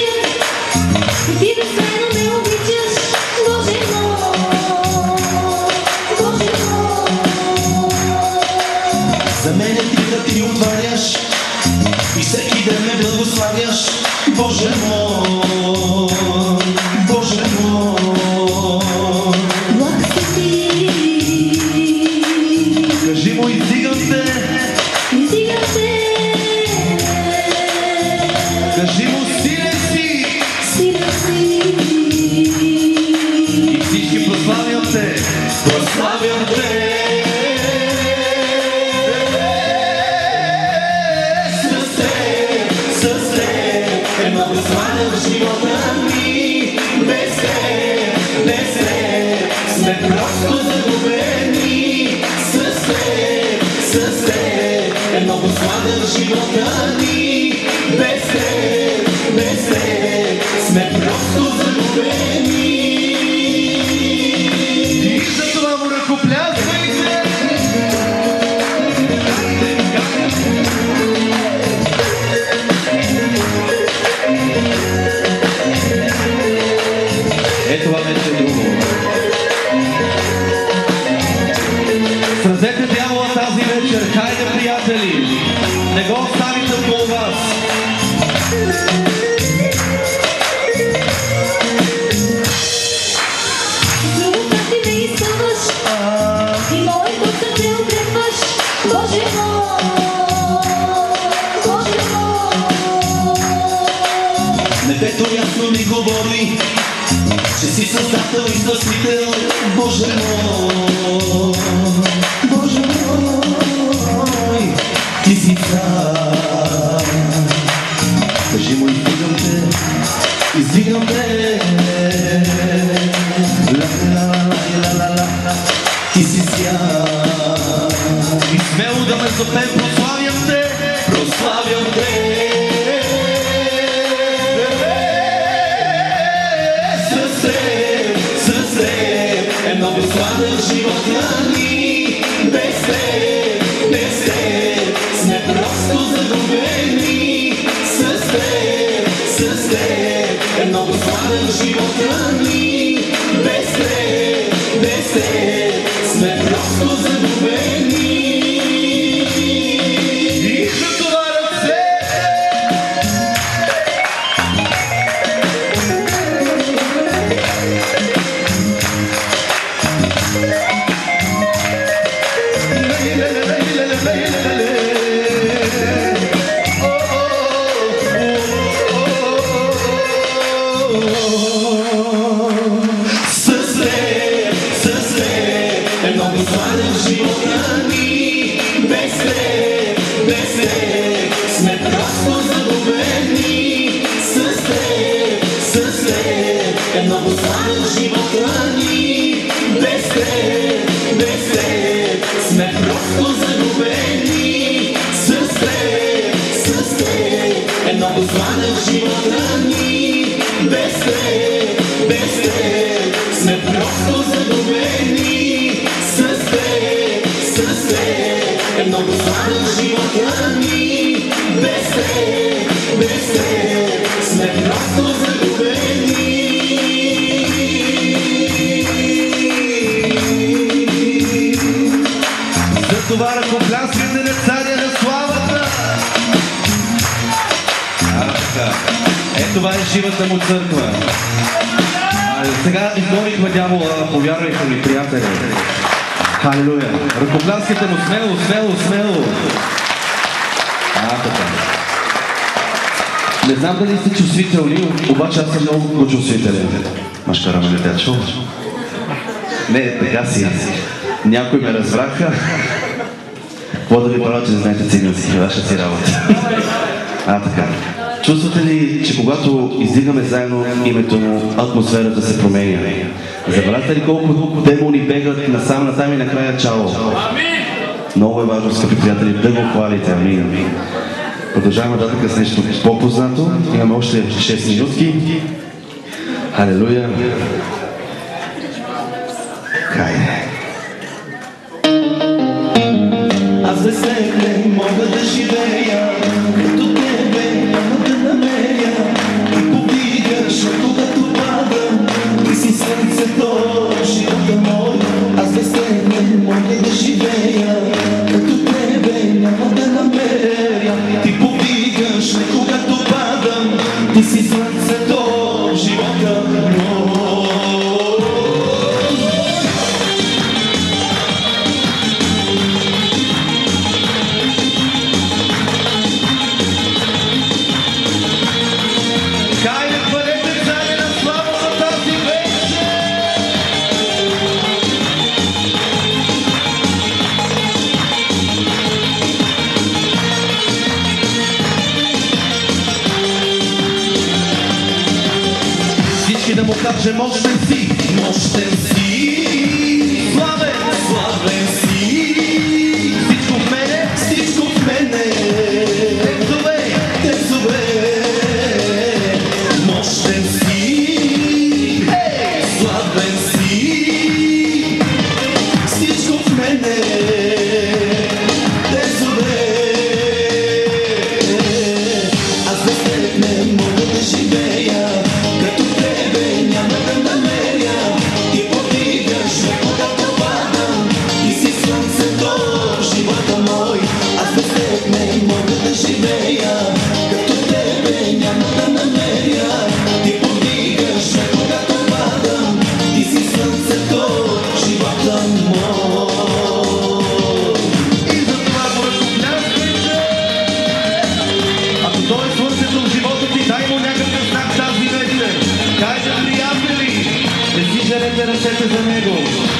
живота ни. Без теб сме просто загубени. И за това му ръкопляскайте! Това вече е друго. Сразете дявола тази вечер. Хайде, приятели! Не го оставите около вас. Любовта ти ме изпълваш и моето сърце укрепваш. Боже мой, Боже мой. Небето ясно ми говори, че си създател и спасител. Боже мой, Боже мой, ти си цар. Кажи му, издигам те, Издигам те, ти си свят. и смело да ме запем, прославям те! Прославям те. С теб е много сладък живота ни. Без теб сме просто загубени. С теб е много сладък живота ни. Без теб сме просто загубени. И за това ръце! С теб е много сладък живота ни. Без теб сме просто загубени. С теб е много сладък живота ни. Без теб сме просто загубени. С теб е много сладък живота ни. Без теб сме просто загубени. С теб е много сладък живота ни. Без теб сме просто загубени. За това ръкопляскайте на царя на славата! Така. Това е живата му църква. Сега изгонихме дявола, повярвайте ми, приятели. Халилуя! Ръкопляскайте му смело, смело, смело! Така. Не знам дали сте чувствителни, обаче аз съм много чувствителен. Машкара ме не чул. Не, така си. Някои ме разбраха. Какво да ви правя, че не знаете цигански? Ваша си работа. Така. Чувствате ли, че когато издигаме заедно името му, атмосферата се променя? Забравяте ли колко демони бегат насам натам и накрая чао? Много е важно, скъпи приятели, да го хвалите. Амин. Продължаваме нататък с нещо по-познато. Имаме още 6 минутки. Халелуя. Хайде. Аз без теб не мога да живея, като тебе няма да намеря. Ти повдигаш, когато падам, ти си слънцето, живота мой. Аз без теб не мога да живея, като тебе няма да намеря. Ти повдигаш, когато падам, ти си слънцето, живота мой. Да му каже мощен си, Мощен си, славен, славен си, всичко в мене, всичко в мене. Вдигнете ръцете за него.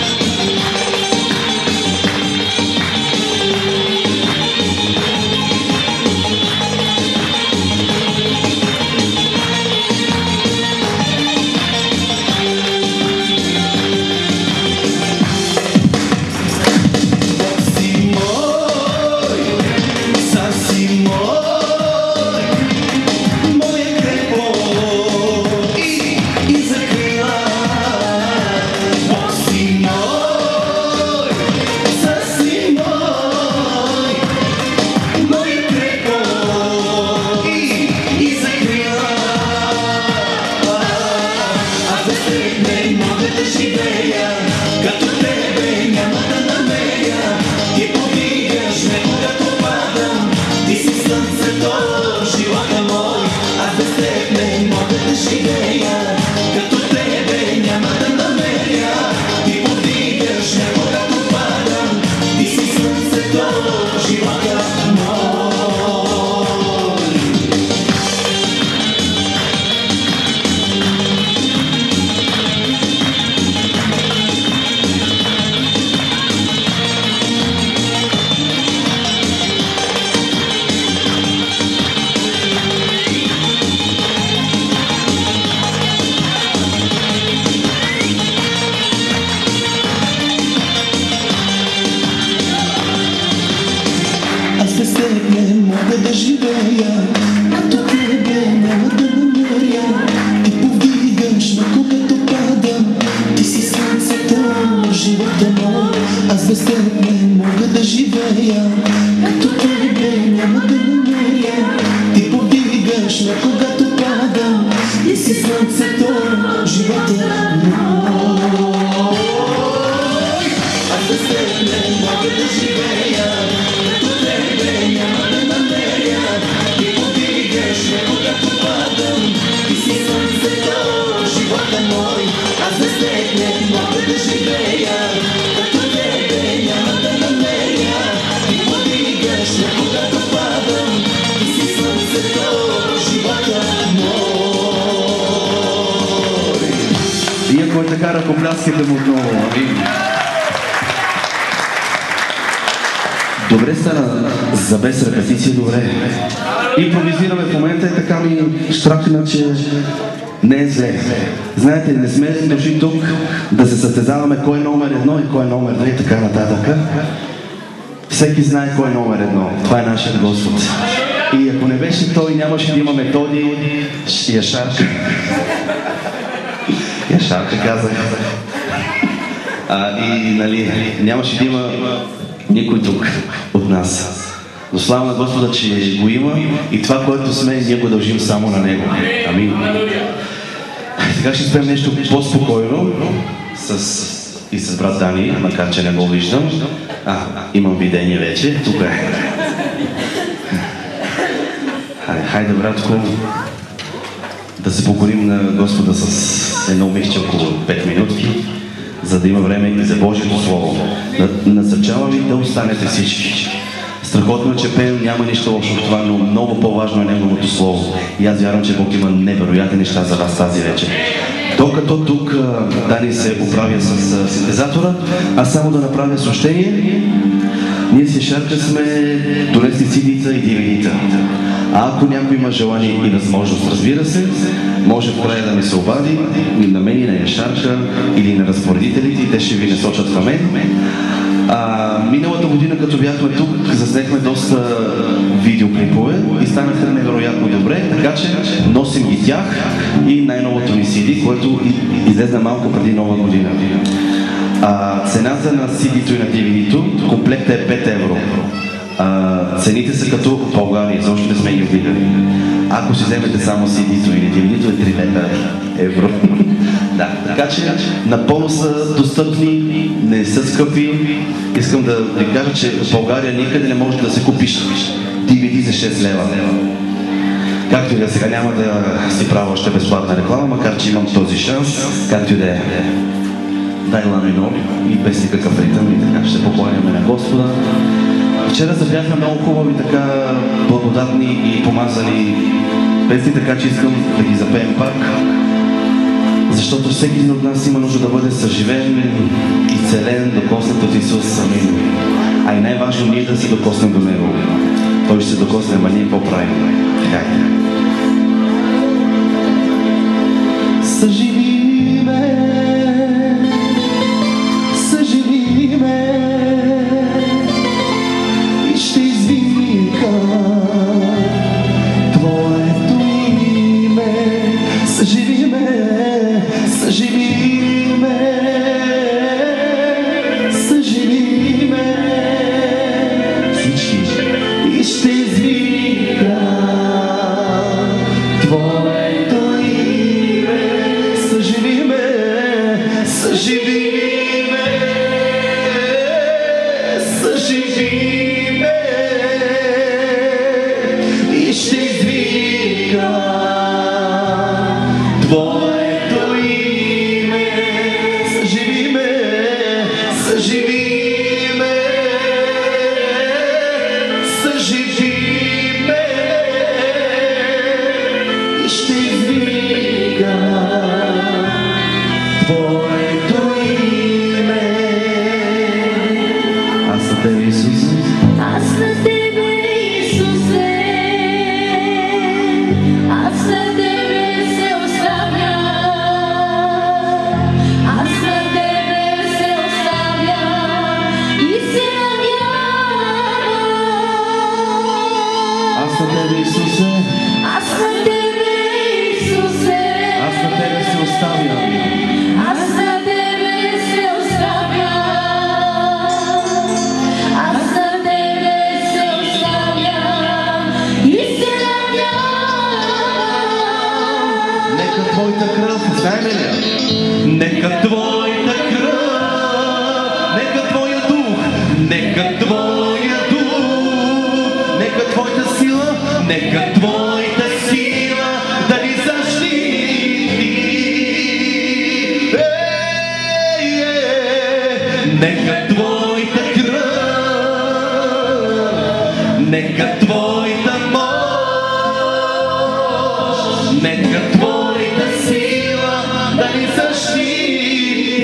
Така ръкопляскайте му отново. Добре стана, за без репетиция добре. Импровизираме в момента и така ми штракна, че не е зле. Знаете, не сме дошли тук да се състезаваме кой е номер едно и кой е номер две и така нататък. Всеки знае кой е номер едно. Това е нашият Господ. И ако не беше той, нямаше да има Методи и Яшарка. Яшарка казах. И нали, нямаше да има никой тук от нас. Но слава на Господа, че го има и това, което сме, ние го дължим само на Него. Амин. Сега ще спрем нещо по-спокойно и с брат Дани, макар че не го виждам. Имам видение вече. Тук е. Хайде, братко, да се покорим на Господа с едно михче около 5 минутки, за да има време и за Божието Слово. Насърчавам ви да останете всички. Страхотно, че пеем, няма нищо лошо в това, но много по-важно е Неговото Слово. И аз вярвам, че Бог има невероятни неща за вас тази вечер. Докато тук Дани се оправя с синтезатора, аз само да направя съобщение. Ние с Яшарка сме донесли CD-та и DVD-та. А ако някой има желание и възможност, разбира се, може в края да ми се обади, на мен и на Яшарка или на разпоредителите и те ще ви насочат към мен. Миналата година, като бяхме тук, заснехме доста видеоклипове и станаха невероятно добре, така че носим ги тях и най-новото ми CD, което излезна малко преди Нова година. Цената на CD-то и на DVD-то, комплекта е 5 евро. Цените са като в България, изобщо не сме ги видели. Ако си вземете само CD-то или DVD-то е 3 евро. Да, така че напълно са достъпни, не са скъпи. Искам да ви кажа, че в България никъде не може да се купиш DVD за 6 лева. Както и да сега няма да си правя още безплатна реклама, макар че имам този шанс, както и да е. Дай ламино и без никакъв ритъм и така ще покланяме на Господа. Вчера бяха много хубави, така благодатни и помазани песни, така че искам да ги запеем пак. Защото всеки един от нас има нужда да бъде съживен и целен, докоснат от Исус самим. А и най-важно ние да се докоснем до Него. Той ще се докосне, ама ние по-правим. Хайде. Съживи ме, съживи ме и ще извика Твоето име. Съживи ме, съживи ме, съживи ме. Всички. И ще извика Твоето име. Съживи ме, съживи ме, съживи ме. И ще извика Твоето име. Съживи ме, съживи ме, съживи ме. И ще извика Твоето име. Аз за Тебе, Исусе. Аз на Тебе, Исусе, аз на Тебе се оставя, аз на Тебе се оставя и се надявам. Аз на Тебе, Исусе. Аз на Тебе, Исусе, Аз на Тебе се оставям. аз на Тебе се оставя, аз на Тебе се оставя и се надявам. Нека Твоята кръв, знаем ли? Нека Твоята кръв, нека Твоя дух, нека Твоя дух, нека Твоята сила, нека Твоята сила да ни защити. Нека Твоята кръв, нека Твоята мощ, нека Твоята сила да ни защити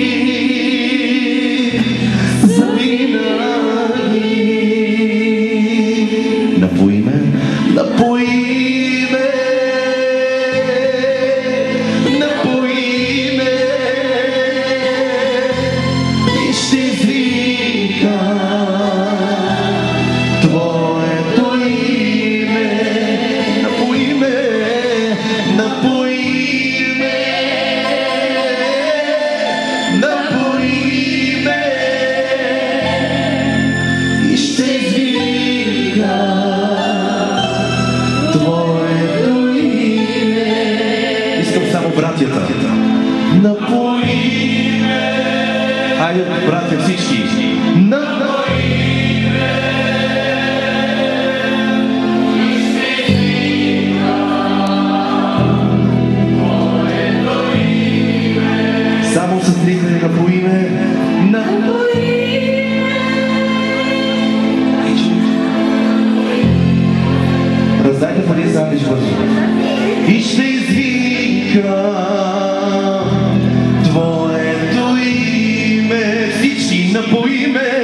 завинаги. Напои ме, напои ме, напои ме и ще извика Твоето име. Напои ме, напои ме, напои ме и ще извика Твоето име. Искам само братята. Напои ме. Хайде, братя, всички. Напои ме. Само с дихане напои ме. Раздайте по един замиш бързо. И ще извика Твоето име. Всички напои ме.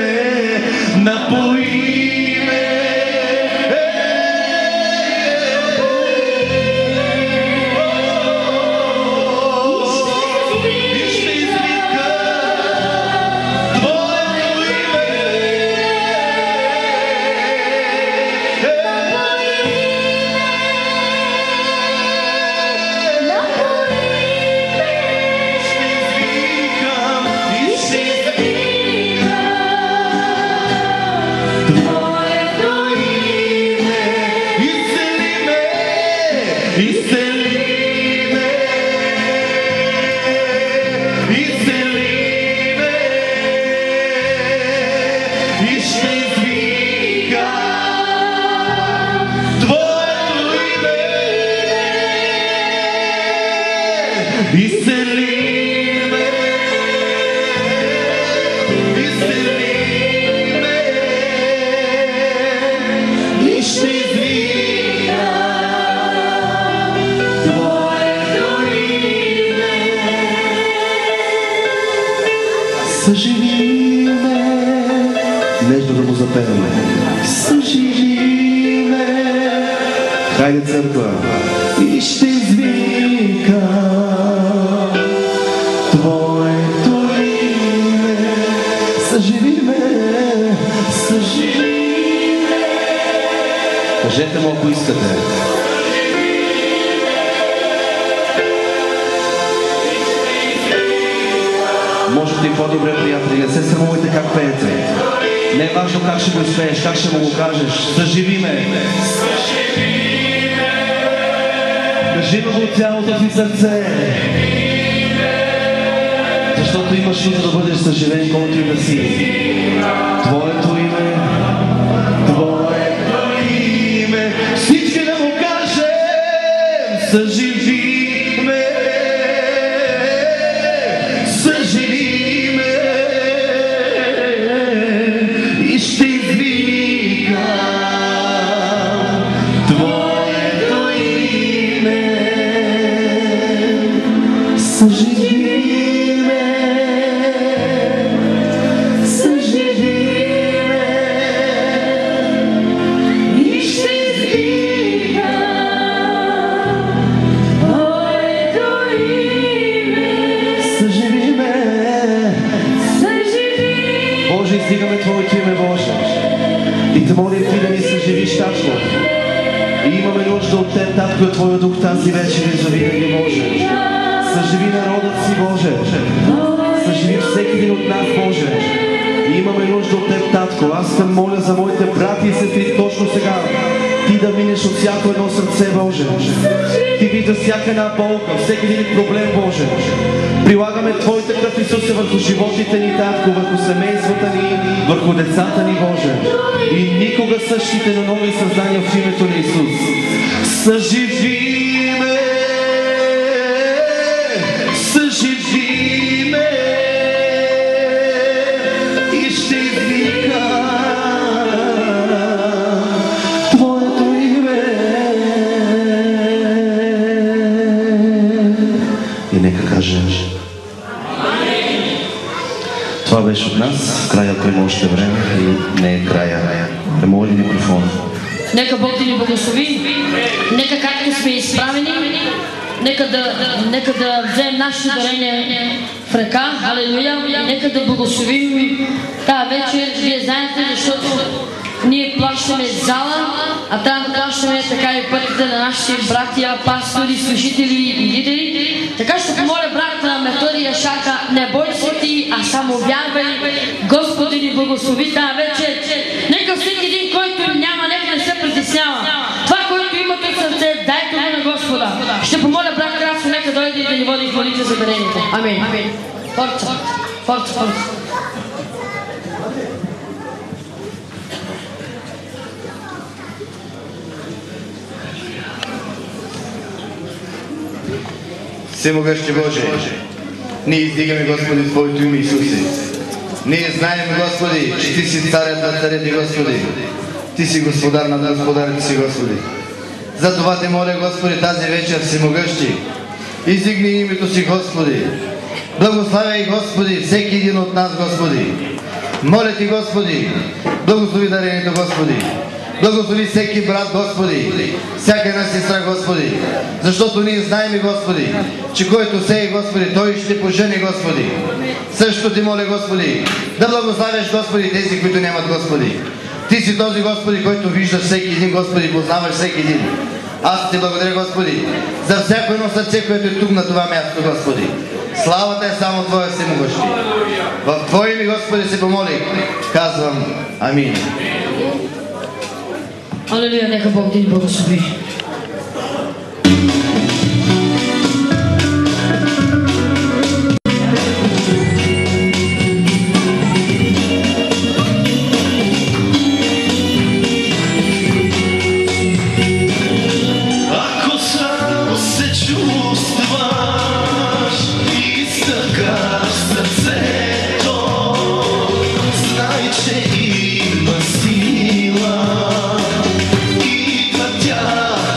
Съживи ме, нежно да му запеваме. Съживи ме. Хайде, църква. И ще извика Твоето име. Съживи ме, съживи ме. Кажете му, ако искате. Можете и по-добре, приятели, не се срамувайте как пеете. Не е важно как ще го изпееш, как ще му го кажеш. Съживи ме. Кажи го от цялото си сърце. Защото имаш нужда да бъдеш съживен, колкото и да си. Твоето име, Твоето име. Всички да му кажем, съживи ме. Съживи ме. И ще извикам Твоето име. Съживи ме. Съживи ме. И ще извикам Твоето име. Съживи ме. Боже, издигаме Твоето име, Боже. И те молим Ти да ни съживиш, Татко. И имаме нужда от Теб, Татко, от Твоя дух тази вечер и завинаги, Боже. Съживи народът си, Боже. Съживи всеки един от нас, Боже. И имаме нужда от Теб, Татко. Аз те моля за моите брати и сестри точно сега. Ти да минеш от всяко едно сърце, Боже. Ти виждаш всяка една болка, всеки един проблем, Боже. Прилагаме Твоята кръв, Исусе, върху животите ни, Татко, върху семействата ни, върху децата ни, Боже. И никога същите на нови създания в името на Исус. Съживи ме, съживи ме и ще извикам Твоето име. И нека кажем: това беше от нас. Края има още време и не е края. Премоли микрофона. Нека Бог да ни благослови. Нека както сме изправени, нека да вземем нашето дарение в ръка. Алелуя. Нека да благословим тази вечер. Вие знаете, защото ние плащаме зала, а трябва да плащаме така и пътите на нашите братия, пастори, служители и лидери. Така ще помоля брата на Методия Шака: не бой се ти, а само вярвай. Господи ни благослови тази вечер. Нека всеки един, който няма, нека не се притеснява. Това, което имате в сърце, дайте го на Господа. Ще помоля брат Красо, нека дойде и да ни води в молитва за дарението. Амин. Форца, форца, форца. Всемогъщи Боже, ние издигаме, Господи, Твоето име, Исусе. Ние знаем, Господи, че Ти си царят на царите, Господи. Ти си господар над господарите си, Господи. Затова Те моля, Господи, тази вечер, Всемогъщи, издигни името си, Господи. Благославяй, Господи, всеки един от нас, Господи. Моля Ти, Господи, благослови дарението, Господи. Благослови всеки брат, Господи, всяка една сестра, Господи, защото ние знаем, Господи, че който сее, Господи, той ще пожени, Господи. Също Ти моля, Господи, да благославяш, Господи, тези, които нямат, Господи. Ти си този, Господи, който виждаш всеки един, Господи, познаваш всеки един. Аз Ти благодаря, Господи, за всяко едно сърце, което е тук на това място, Господи. Славата е само Твоя, Всемогъщи. В Твое име, Господи, се помолих. Казвам амин. Алелуя, нека Бог да ни благослови. Ако само се чувстваш и стъга в сърцето, знай, че има сила. Идва тя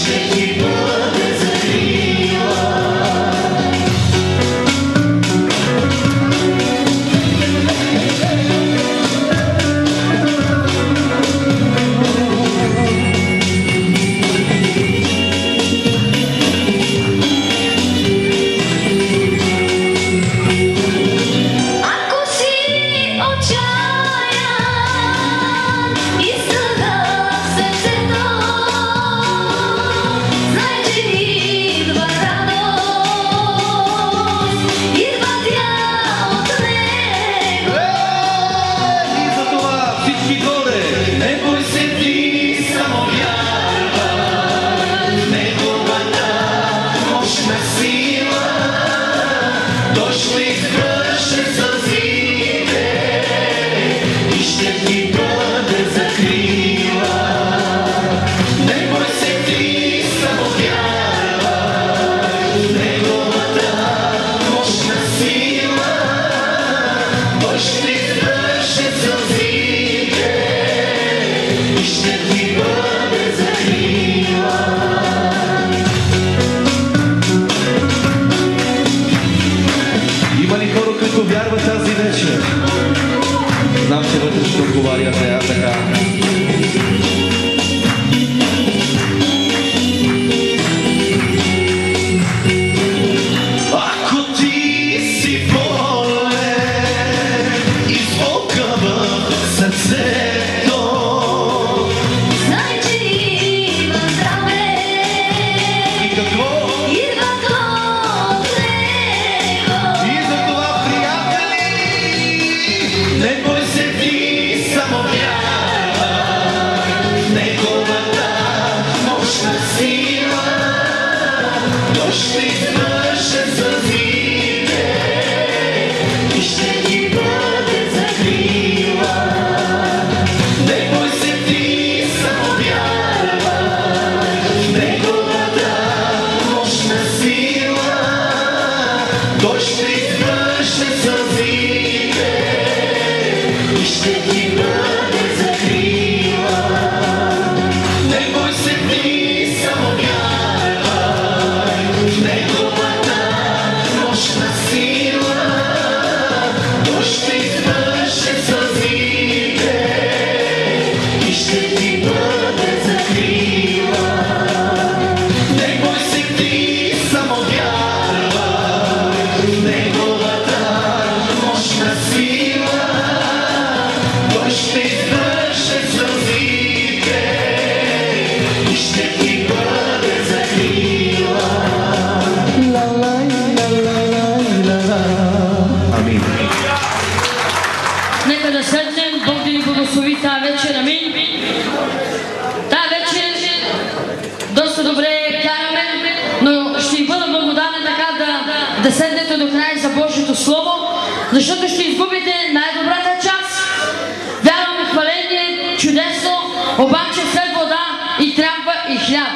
Да седнете до края за Божието Слово, защото ще изгубите най-добрата част. Вярваме хваление, чудесно, обаче след вода и трябва и хляб.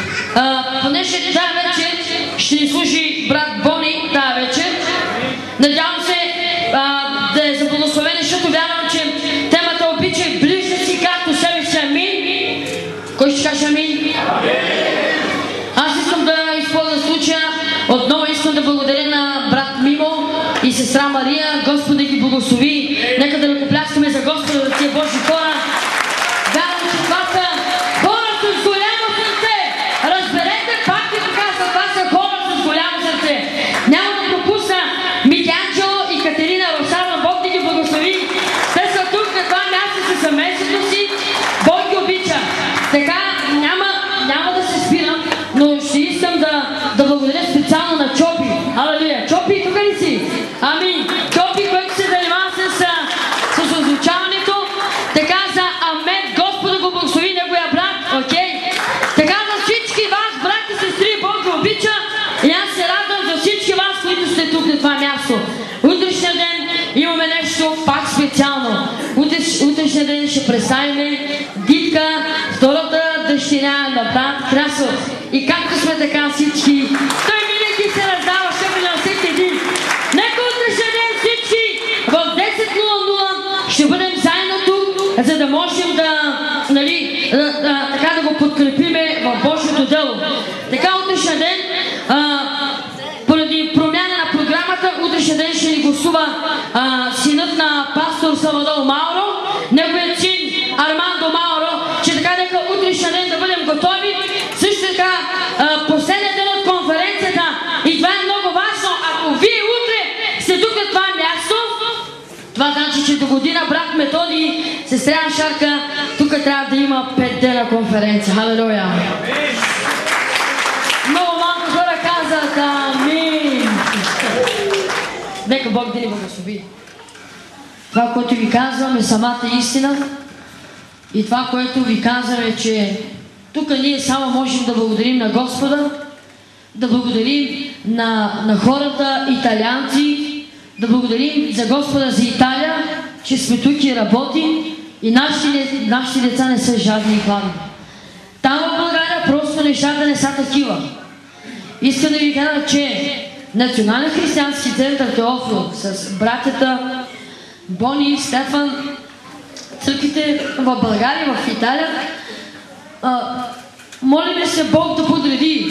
Понеже тази вечер ще ни служи брат Бони тази вечер, надявам се да е за благословение, защото вярвам, че темата обичай ближния си както себе си. Амин. Кой ще каже амин? Аз искам да използвам случая. Отново искам да благодаря на брат Мимо и сестра Мария. Господ да ги благослови. Нека да ръкопляскаме за Господа, за тия Божи хора. Вярвам, че това са хора с голямо сърце. Разберете, пак ви казвам, това са хора с голямо сърце. Няма да пропусна Микеланджело и Катерина Росарна. Бог да ги благослови. Те са тук на това място със семейството си. Бог ги обича. Така няма да се спирам, но ще искам да благодаря специално на Чопи. Алелуя. Чопи, тук ли си? Амин. Чопи, който се занимава с озвучаването. Така за Амет, Господа го благослови, неговия брат. Окей? Така за всички вас, брати и сестри, Бог ви обича. И аз се радвам за всички вас, които сте тук на това място. Утрешния ден имаме нещо пак специално. Утрешния ден ще представим Дитка, втората дъщеря на брат Красо. И както сме така всички, той винаги се раздава, ще бъде на всеки един. Нека утрешния ден всички в 10:00 ще бъдем заедно тук, за да можем така да го подкрепиме в Божието дело. година брат Методи, сестря Шарка, тук трябва да има 5 дена конференция. Халелуя! Много малко хора казват амин! Нека Бог да ни благослови. Това, което ви казвам, е самата истина. И това, което ви казвам, е, че тук ние само можем да благодарим на Господа, да благодарим на хората италианци, да благодарим за Господа за Италия, че сме тук и работим и нашите деца не са жадни и хладни. Там в България просто нещата не са такива. Искам да ви кажа, че Национален християнски център Теофил с братята Бони и Стефан, църквите в България, в Италия, молиме се Бог да подреди.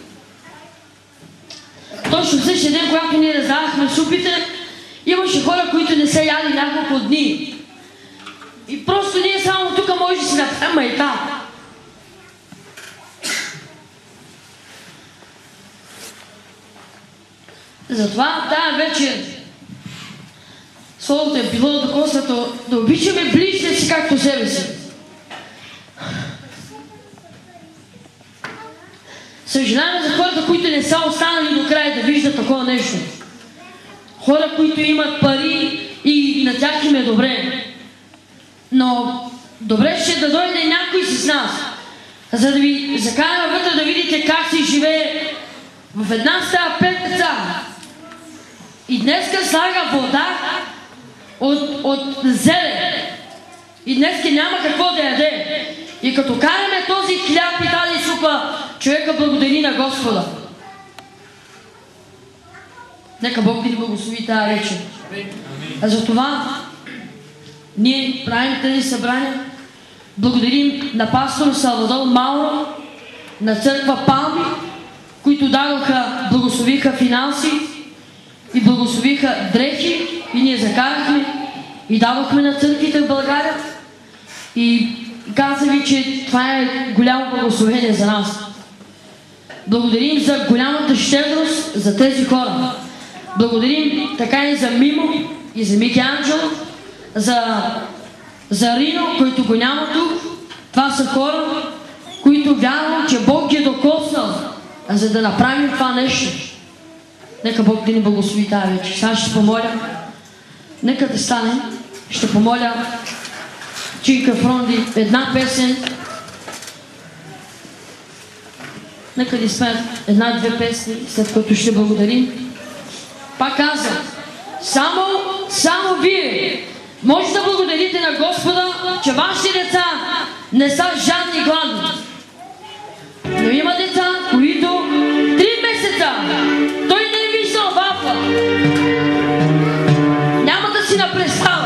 Точно в същия ден, когато ние раздавахме супите, имаше хора, които не са яли няколко дни. И просто ние само тук може да си направим майта. Затова тая вечер словото е било докоснато да обичаме ближните си както себе си. Съжаляваме за хората, които не са останали до края да виждат такова нещо. Хора, които имат пари и на тях им е добре. Но добре ще да дойде някой с нас, за да ви закараме вътре да видите как се живее в една стая 5 деца. И днеска слага вода от зелен. И днеска няма какво да яде. И като караме този хляб и тази супа, човека благодари на Господа. Нека Бог да ни благослови тази вечер. А за това ние правим тези събрания. Благодарим на пастор Салвадор Мауро, на църква Палми, които дадоха, благословиха финанси и благословиха дрехи и ние закарахме и дадохме на църквите в България. И каза ви, че това е голямо благословение за нас. Благодарим за голямата щедрост за тези хора. Благодарим така и за Мимо и за Мики Анджел, за Рино, който го няма тук. Това са хора, които вярвам, че Бог ги е докоснал, за да направим това нещо. Нека Бог да ни благослови тази вечер. Сега ще помоля. Нека да стане. Ще помоля Чинка Фронди една песен. Нека да изпеят една-две песни, след което ще благодарим. Пак казвам, само вие може да благодарите на Господа, че вашите деца не са жадни и гладни. Но има деца, които 3 месеца той не е виждал вафла. Няма да си напредстава.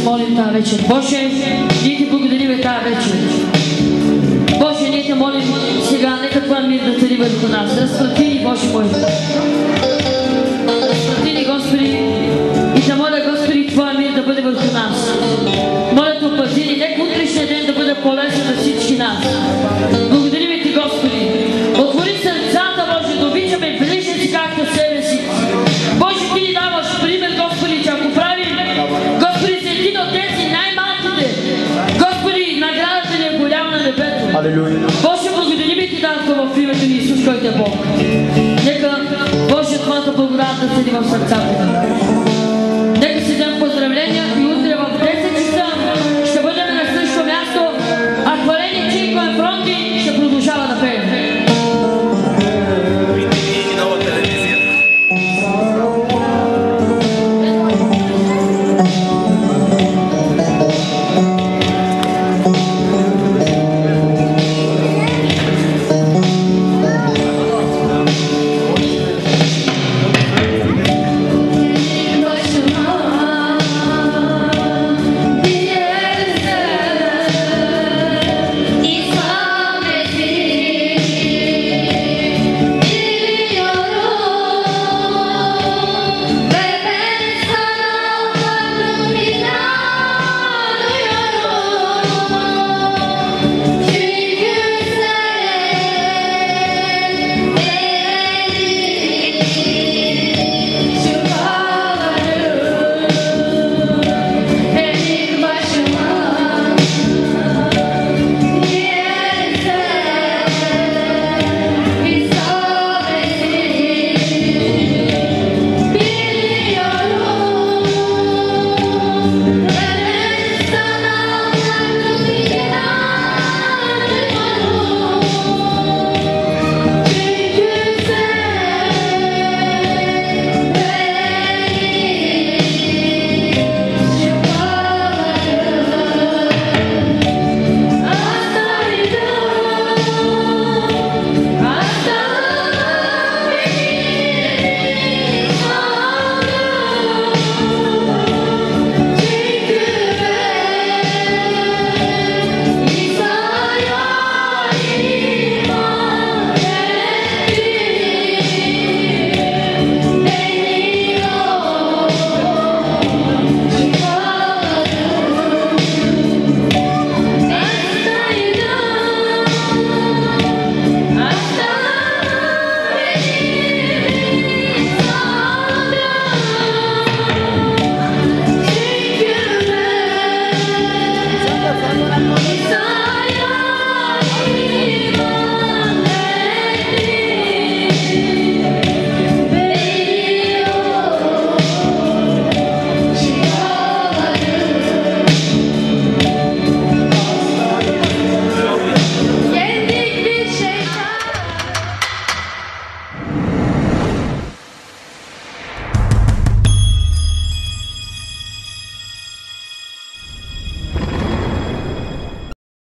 молим тази вечер. Боже, ние ти благодарим тази вечер. Боже, ние те молим сега, нека Твоя мир да цари върху нас. Разплати ни, Боже мой. Разплати ни, Господи, и те моля, Господи, Твоя мир да бъде върху нас. Моля те, опази ни, нека утрешния ден да бъде полезен за всички нас. Благодарим ти, Господи. Отвори сърцата, Боже, да обичаме ближния си както себе си. Боже, ти ни даваш пример, Господи, че ако правим, Господи, си един от тези най-малките, Господи, наградата ни е голяма на небето. Боже, благодарим ти, Татко, в името на Исус, който е Бог. Нека, Боже, Твоята благодат да седи в сърцата.